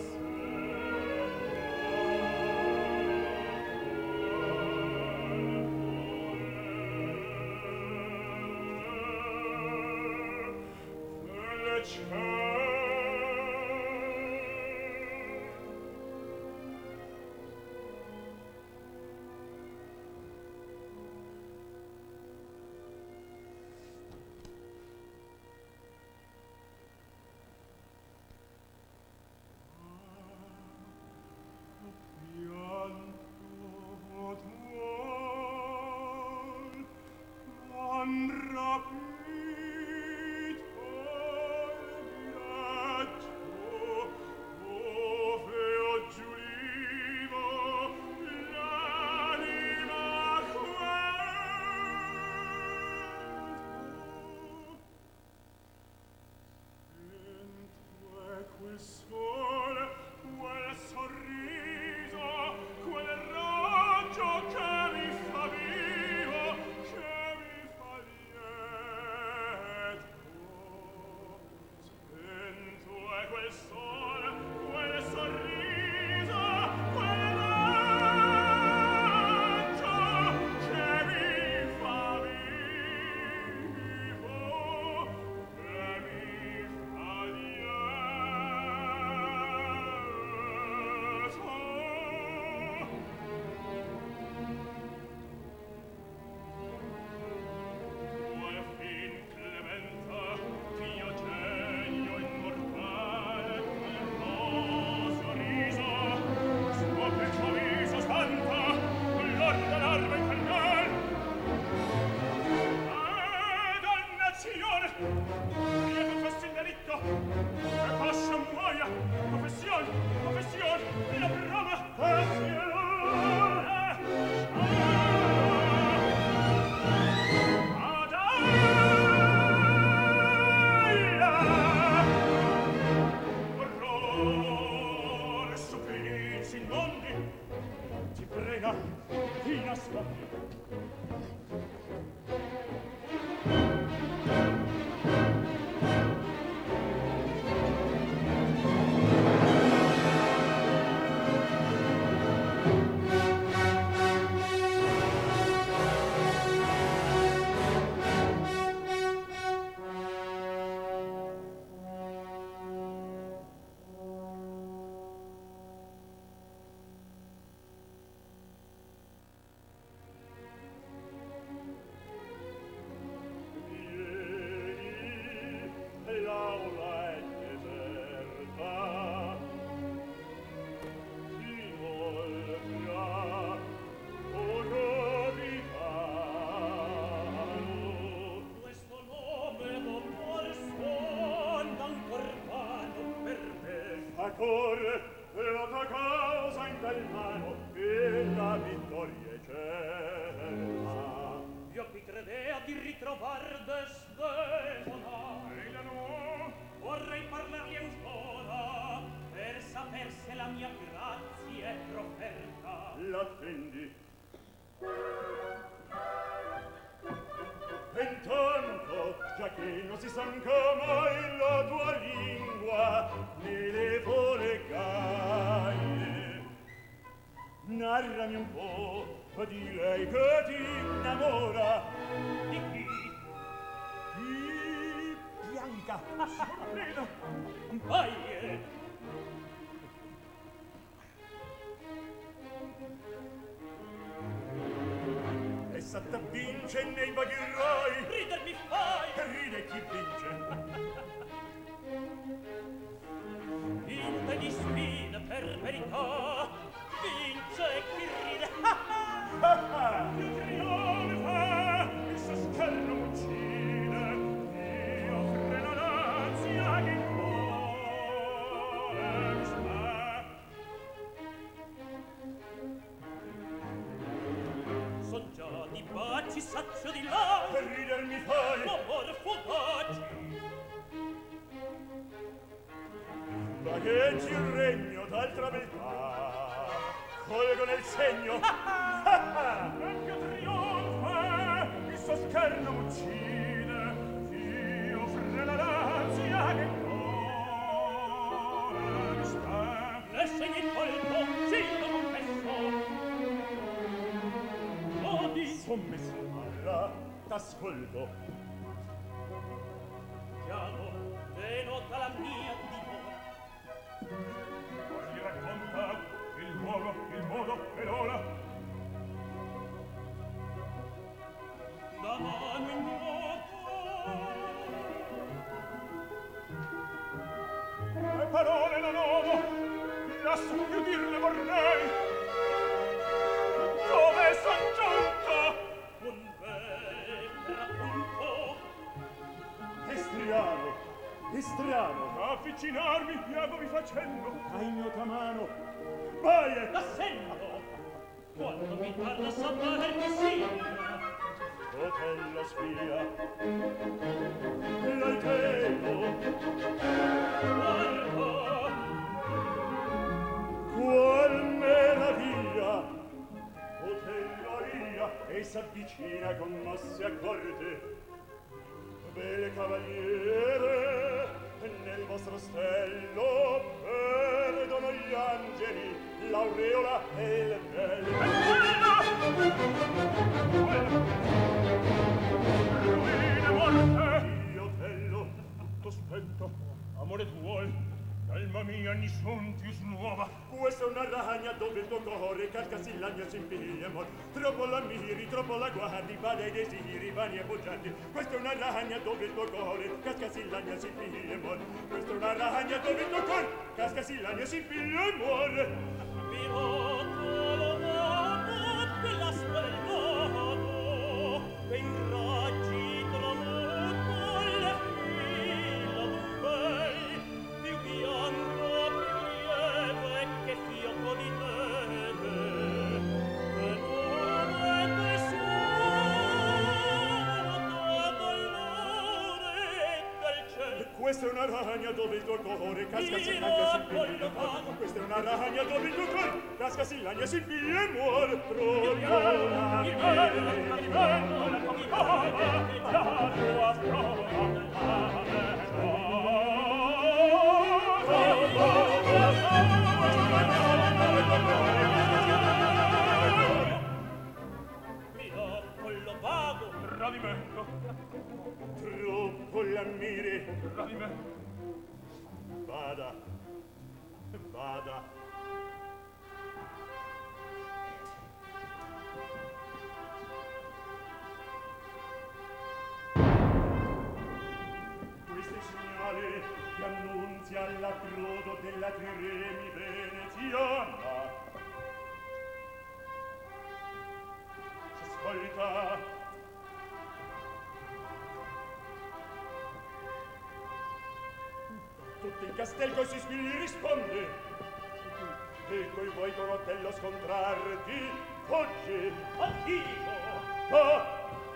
corre la tua causa in tal mano e la vittoria è certa. Io qui credea di ritrovar Desdemona. Ehi la no! Vorrei parlargli ancora per saper se la mia grazia è proferta. L'attendi. E intanto, già che non si stanca mai la tua lingua nelle vole gaie, narrami un po' di lei che ti innamora. Di chi? Di Bianca. Sorpresa. Vai! Essa t'avvince nei vaghi rai. Rider mi fai! E ride chi vince. Vinte di sfida per verità, vince chi ride. Io trionfa, il suo scherno m'uccide, io offre la razia che in cuore mi sta. Son già di baci saccio di là, Per rider mi fai. amor fugaci. Vagheggi il regno d'altra beltà. Colgo nel segno. Anche trionfa, il suo scherno m'uccide, io offre la razia che in cuore mi sta. Le segni il colpo, sì lo confesso. Oh, di Sommesso parla, t'ascolto. chiamo, denota la mia dimora. Poi gli racconta il luogo, il modo e l'ora. Da mano in modo. Le parole non omo, lasso più dirle vorrei. Dove son giunto? Un bel racconto. Estriano, estriano. Avvicinarmi, piagovi facendo. A ignota mano. Vai! La sento. Quando mi parla sapere chi sia. Fratello spia. L'altero. Guarda. Qual meraviglia! Otelloria e s'avvicina con mosse accorte. Bel cavaliere, nel vostro stello perdono gli angeli, l'aureola e il bel. Ruina morte! Io Otello, Tutto spento, amore tuoi, alma mia nissun ti snuova. questa è una ragna dove il tuo cuore casca si lagna si impiglia amor. Troppo la miri, troppo la guardi, vada ai desideri vani e bugiardi. Questa è una ragna dove il tuo cuore casca si lagna si impiglia amor. Questa è una ragna dove il tuo cuore casca si lagna si impiglia amor. Miracolo nato della spelmato, dei raggi tramonto alle fila d'un bel, più bianco, più lieve che fiocco di neve, che nome che suona dall'ore del cielo. Questa è una ragna dove il tuo cuore casca si lagna si impiglia amor. Questa è una ragna dove il tuo cuore casca si lagna si impiglia amor. Troppo la Miracolo vago, Tradimento, troppo l'ammiri. tradimento. Vada, vada. Questi segnali che annunzia l'approdo della Tirreni veneziana. S'ascolta. tutto il castel si squilli risponde. E coi vuoi con Otello scontrarti, fuggi, addio, va!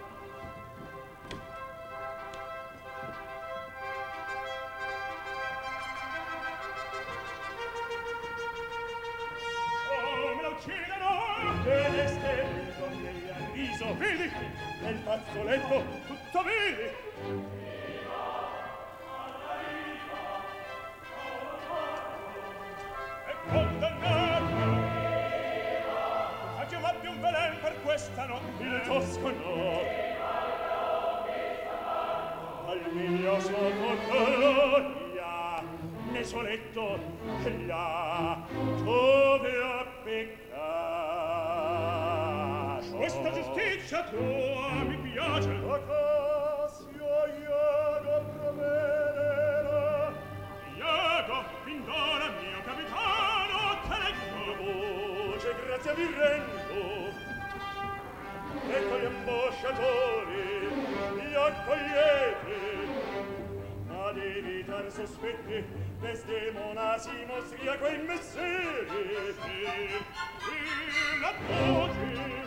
Che le stelle donne a riso, vedi, nel fazzoletto tutto vedi. È condannata. Faccio più un velen per questa notte. Il tosco no. Al mio soco colonia, nel suo letto, là, dove ho peccato. Questa giustizia tua mi piace. Acacio Iago provvederà. Iago, pindora mio capitano, te leggo. Voce grazia vi rendo. Ecco gli ambasciatori, li accogliete. Ad evitar sospetti, Desdemona mostri a quei messeri. Sì, la voce.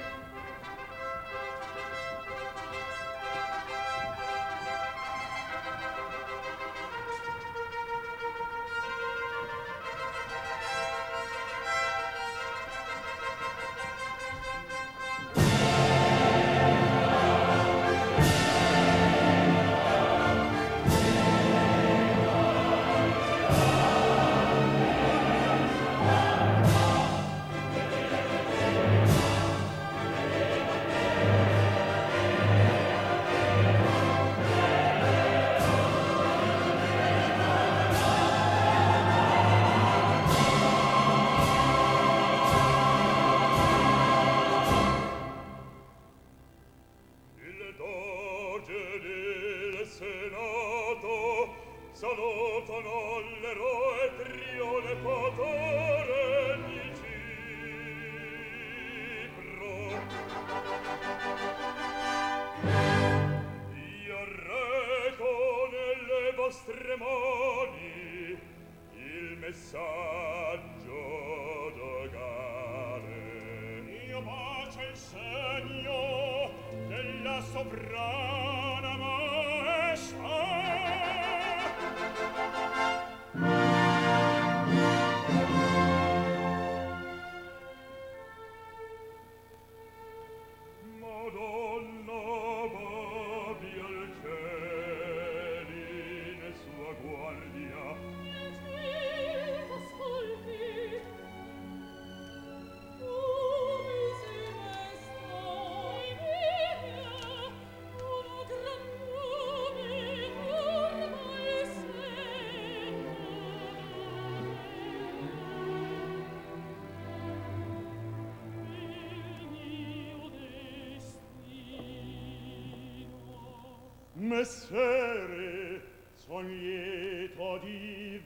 Messere, son lieto di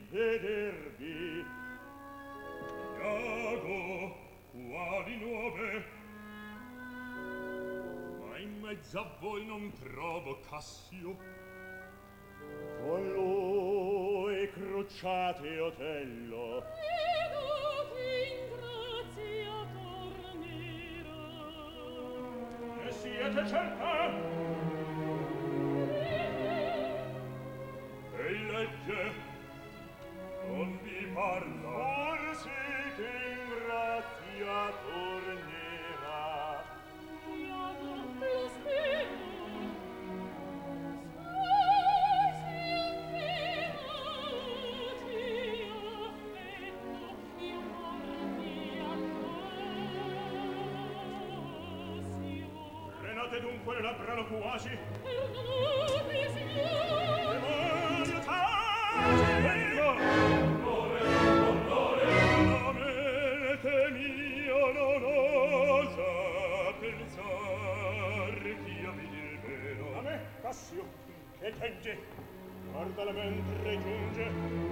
vedervi. Iago, quali nuove? Ma in mezzo a voi non trovo Cassio. Con lui crucciate Otello. Credo che in grazia tornerà. E siete certa? Ei legge, non vi parla. Forse che in grazia tornerà. Iago, lo spero. Renate dunque le labbra loquaci. Perdonate, signor. Demonio taci! Onore, onore, L'amete mio non osa pensar chi abiti il vero. a me, Cassio, che tenge? Guardala mentre giunge.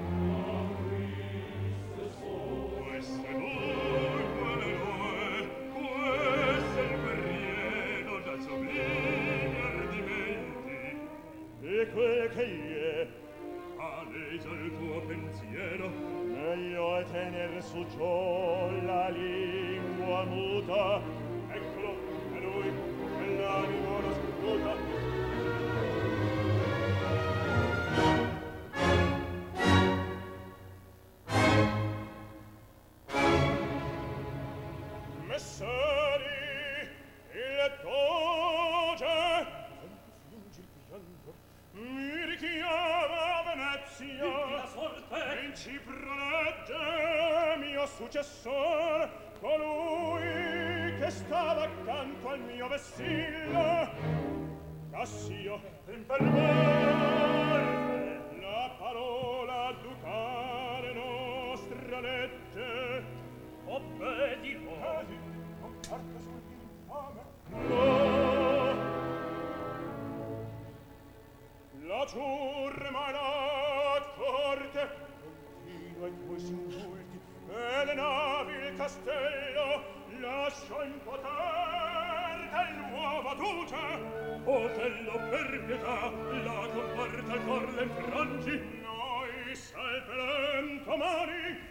Questo è dunque l'eroe, questo è il guerriero da sublimi ardimenti. E quel che gli pesa il tuo pensiero. Meglio è tener su ciò la lingua muta. Eccolo, è lui, e l'animo lo scuta. Messeri, il doge mi richiama a Venezia. La sorte in ciprolegge mio successor, colui che stava accanto al mio vessillo. Cassio, per me la parola ducare nostra legge. obbedito. Cadi, non parta sul infame. No! La ciurma e la corte, continua i tuoi singulti, e le navi il castello, lascia in poter dell'uova duce. Otello, per pietà, la comporta il cor le frangi. Noi salverem domani.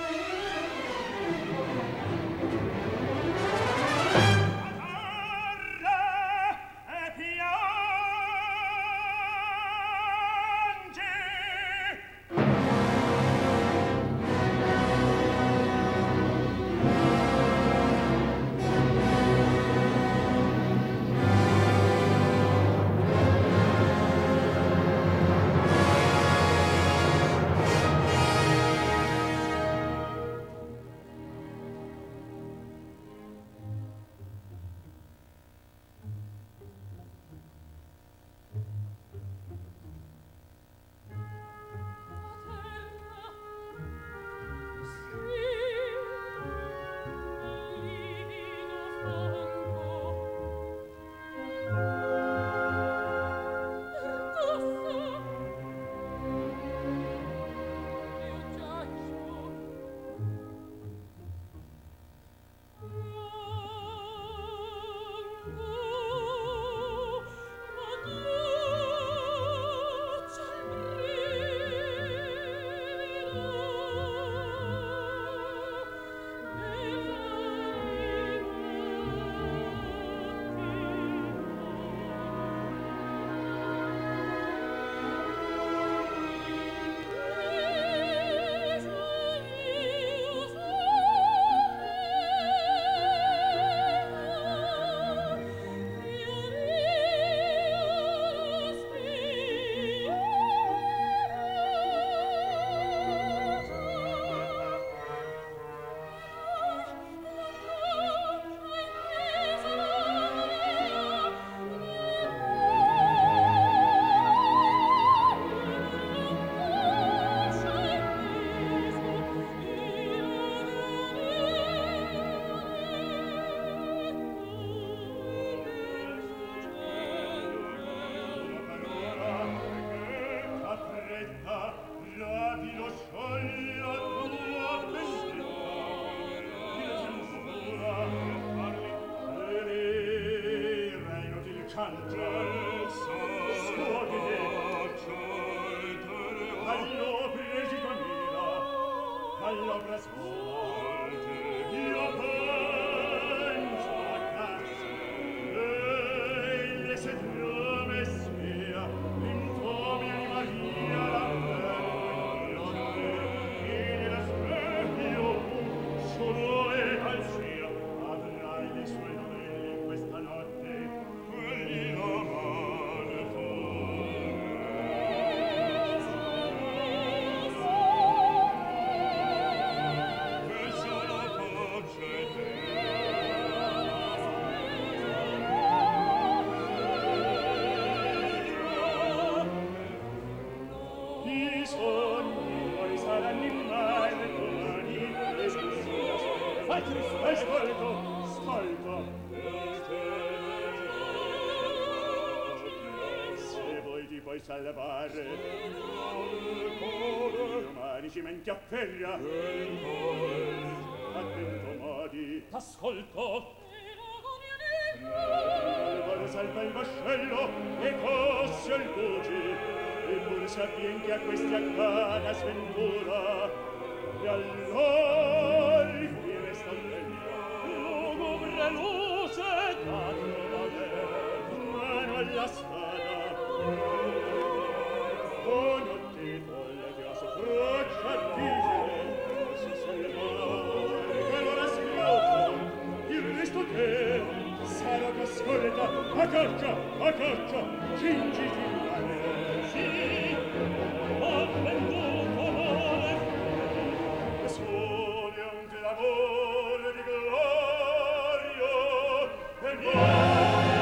Salvare domani ci menti a feria attento modi Ascolto. Guarda salva il vascello e Cassio il duce e pur sapien che a questi accada sventura, e allora il fiere sta lugubre luce cadro valer, mano alla spada, ogni te folle che a soffroccia dice, si salva, che non ascolta, il resto che sarà che ascolta, a caccia, a caccia, cingi giurare. sì ho venduto amore E sole un clamore di gloria e gloria.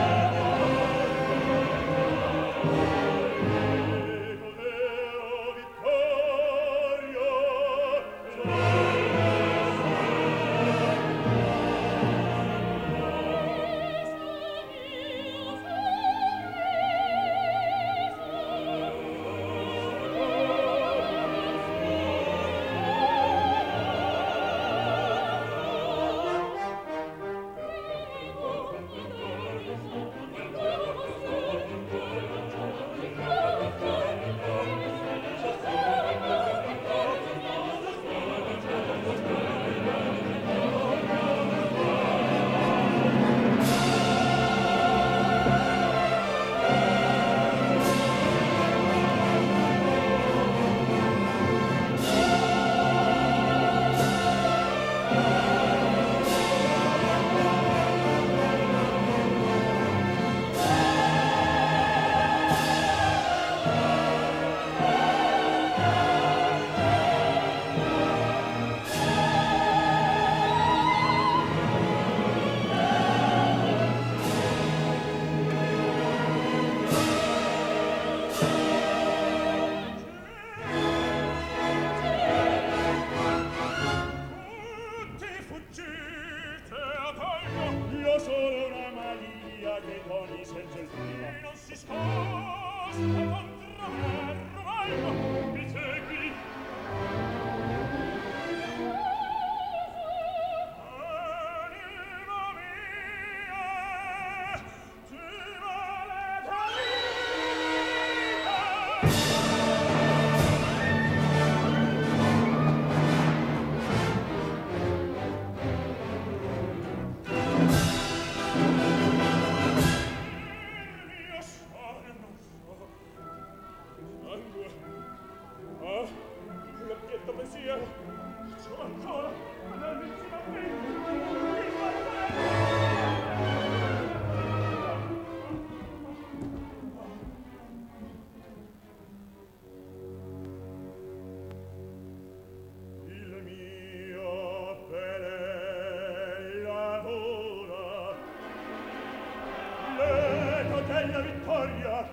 La vittoria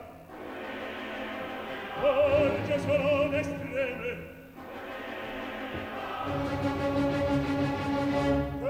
porge solo d'estreme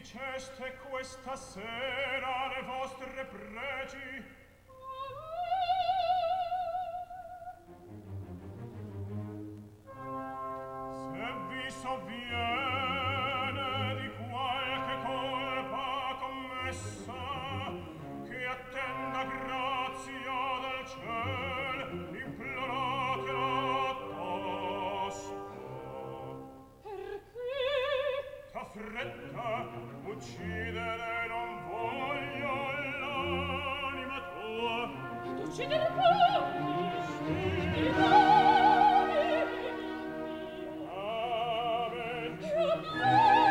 diceste questa sera le vostre pregi? Se vi sovviene di qualche colpa commessa, che attenda grazia dal ciel, imploratela tosto. Perché? T'ha fretta, uccidere non voglio l'anima tua. Ed uccidere poi? Sì. Il male. Amen. E amen.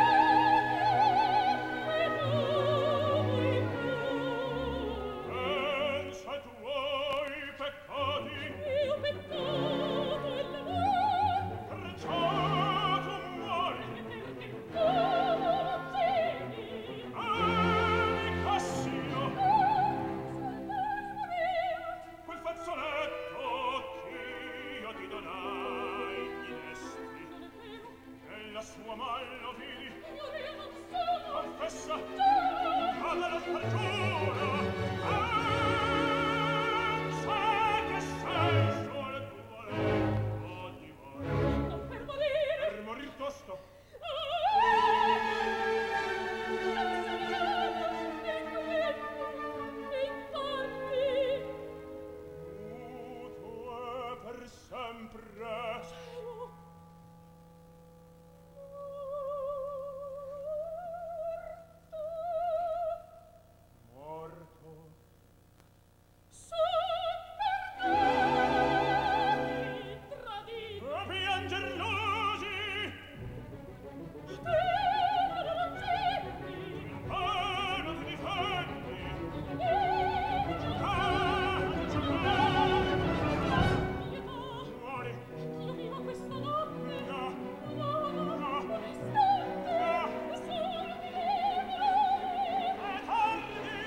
E noi più. Pensa ai tuoi peccati. Io peccato e l'amor. Perciò tu muori. Perché tu uccidi. Ami Cassio. Salvatore. Quel fazzoletto ch'io ti donai in esti. Nella sua mano vidi. Io ne non sono. Confessa. Giuro. Alla la spargiura. Pensa che sei solo il tuo letto di morte. Non per morire. Per morir tosto. Muto e per sempre. Morto. A pianger luci. Ah, non ti difendi. Ah, muori. No. No. È tardi.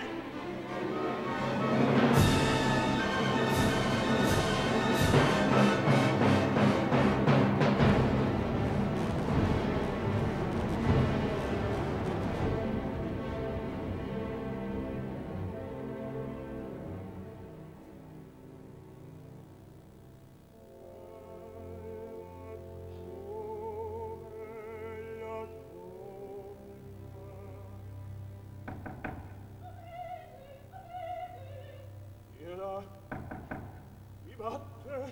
Era mi batte.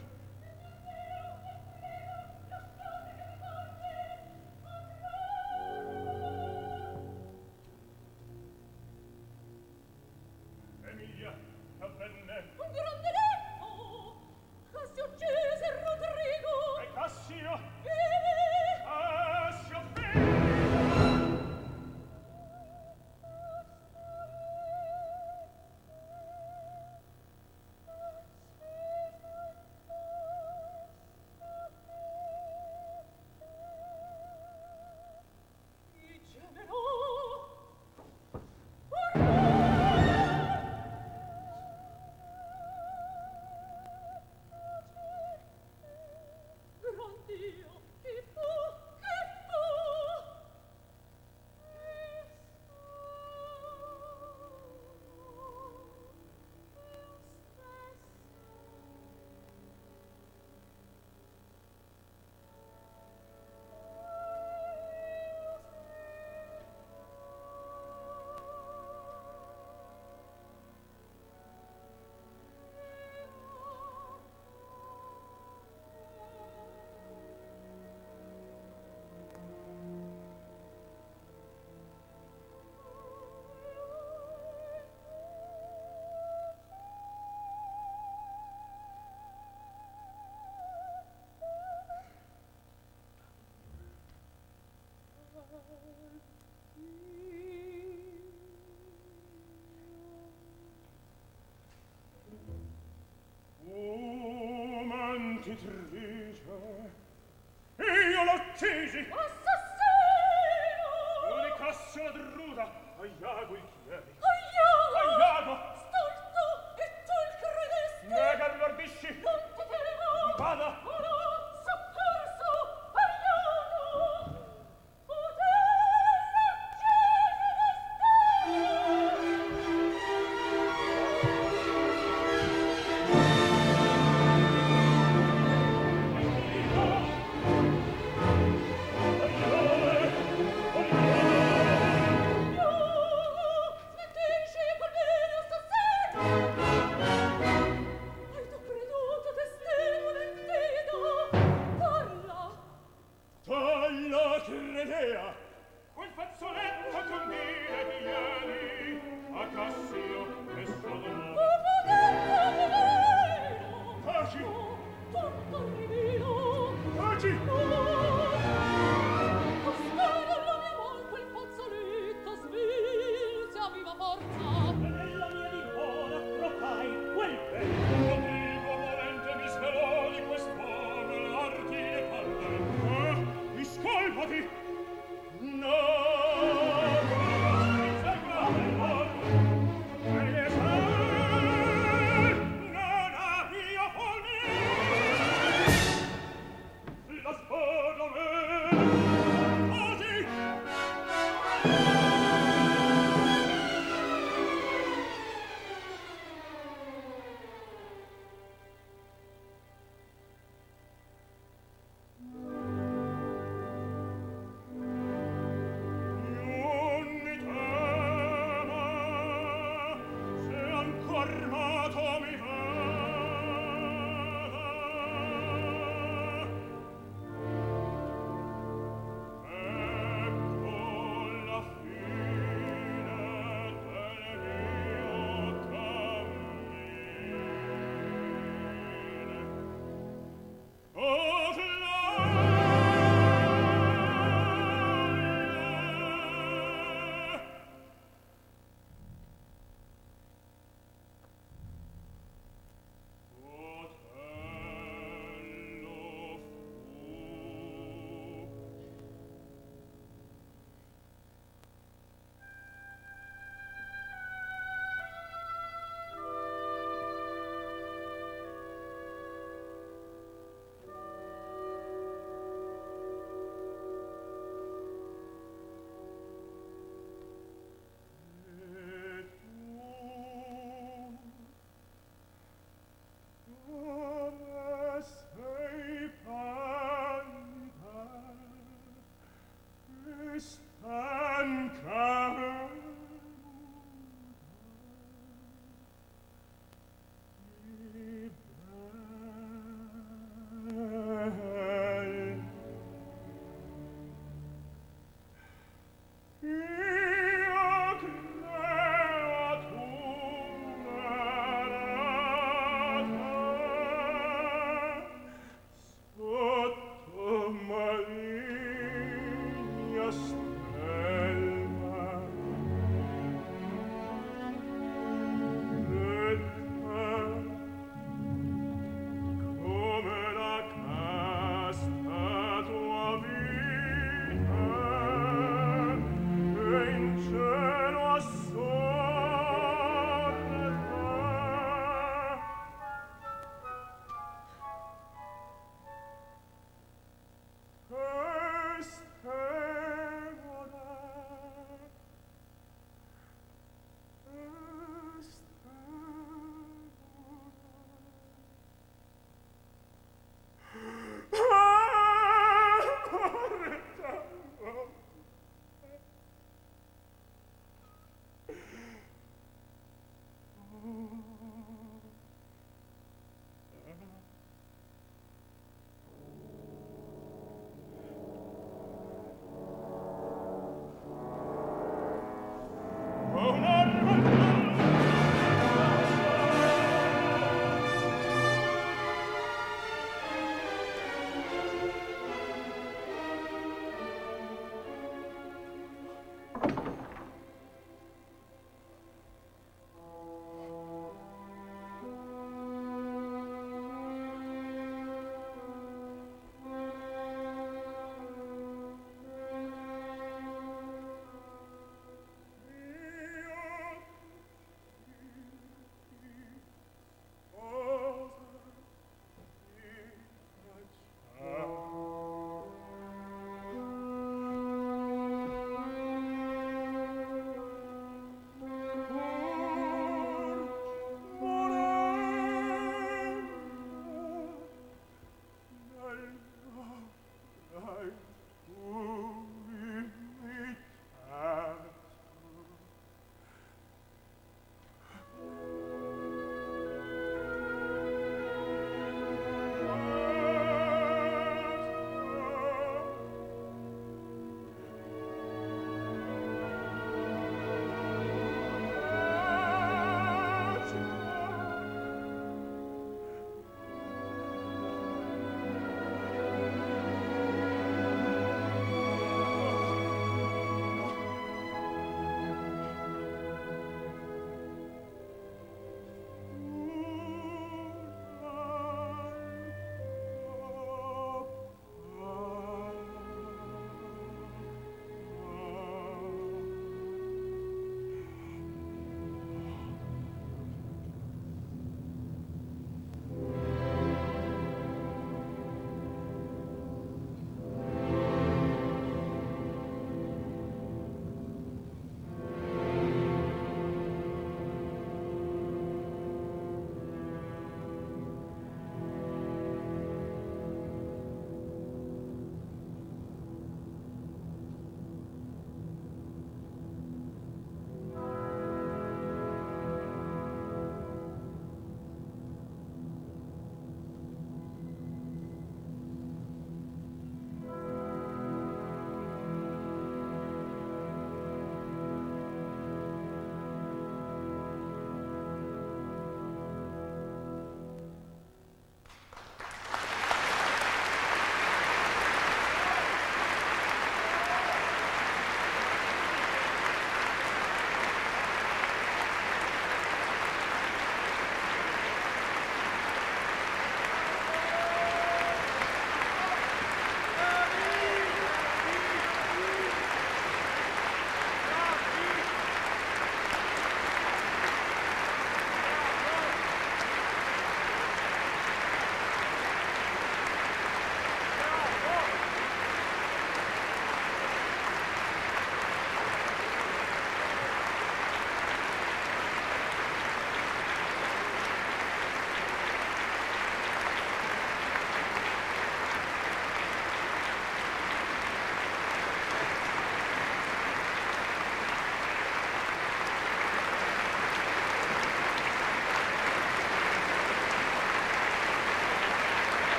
Emilia, t'avvenne. Un grande letto! Si uccise Rodrigo! E Cassio. E... Cassio, viva! I generò! Gran Dio, che fu, che fu! Oh, mantitrice, io l'ho uccisi! Assassino! Non è Cassio la druda, a Iago il chiedi. Aiago! Aiago! Stolto! E tu il credesti? Nega, l'ordisci! Non ti terrò! Vada! Oh no! Soccorso! Aiago! Poteva uccidere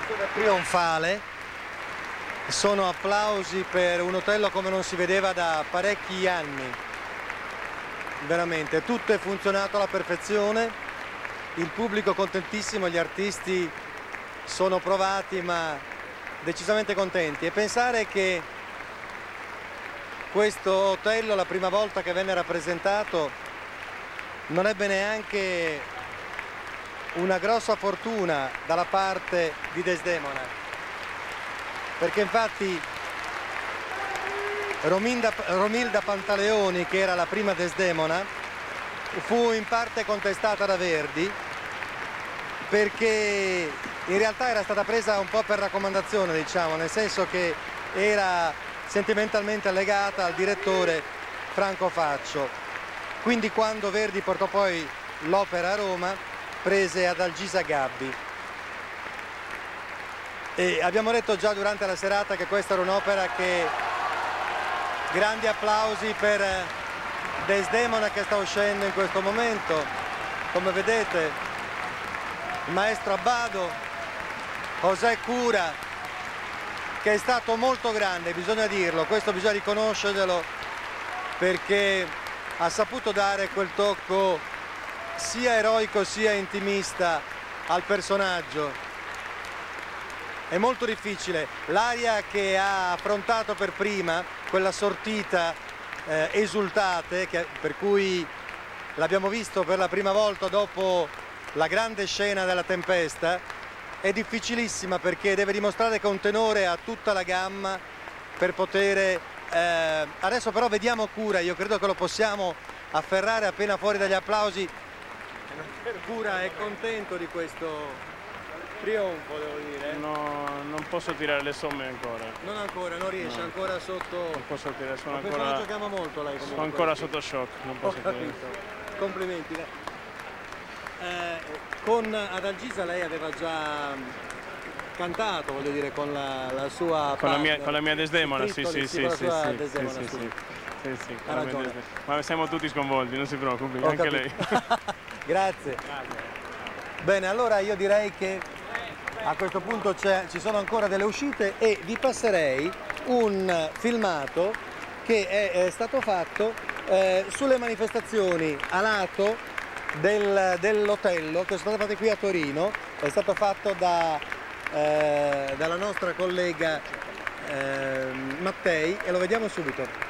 Trionfale, sono applausi per un Otello come non si vedeva da parecchi anni, veramente, tutto è funzionato alla perfezione, il pubblico contentissimo, gli artisti sono provati ma decisamente contenti, e pensare che questo Otello la prima volta che venne rappresentato non ebbe neanche una grossa fortuna dalla parte di Desdemona, perché infatti Romilda, Romilda Pantaleoni, che era la prima Desdemona, fu in parte contestata da Verdi perché in realtà era stata presa un po' per raccomandazione, diciamo, nel senso che era sentimentalmente legata al direttore Franco Faccio. Quindi quando Verdi portò poi l'opera a Roma prese Adalgisa Gabbi, e abbiamo detto già durante la serata che questa era un'opera che grandi applausi per Desdemona che sta uscendo in questo momento, come vedete il maestro Abbado, José Cura, che è stato molto grande, bisogna dirlo, questo bisogna riconoscerglielo, perché ha saputo dare quel tocco sia eroico sia intimista al personaggio. È molto difficile, l'aria che ha affrontato per prima, quella sortita eh, esultate, che, per cui l'abbiamo visto per la prima volta dopo la grande scena della tempesta, è difficilissima perché deve dimostrare che un tenore ha tutta la gamma per poter... Eh, adesso però vediamo Cura, io credo che lo possiamo afferrare appena fuori dagli applausi. Cura è contento di questo trionfo, devo dire. No, non posso tirare le somme ancora. Non ancora, non riesce, No. ancora sotto... Non posso tirare, sono Ma ancora... giochiamo molto lei comunque. Sono ancora sotto shock, non posso Ho tirare. capito, complimenti. Eh, con Adalgisa lei aveva già cantato, voglio dire, con la, la sua Con la, mia, partner, con la mia Desdemona, sì, Trittoli, sì, sì, con la sì, sua sì, Desdemona, sì, sì, scusi. sì, sì, Ha con la mia ragione. Desdemona. Ma siamo tutti sconvolti, non si preoccupi, Ho anche capito. lei. Grazie. Bene, allora io direi che a questo punto ci sono ancora delle uscite e vi passerei un filmato che è, è stato fatto eh, sulle manifestazioni a lato del, dell'Otello che sono state fatte qui a Torino. È stato fatto da, eh, dalla nostra collega eh, Mattei e lo vediamo subito.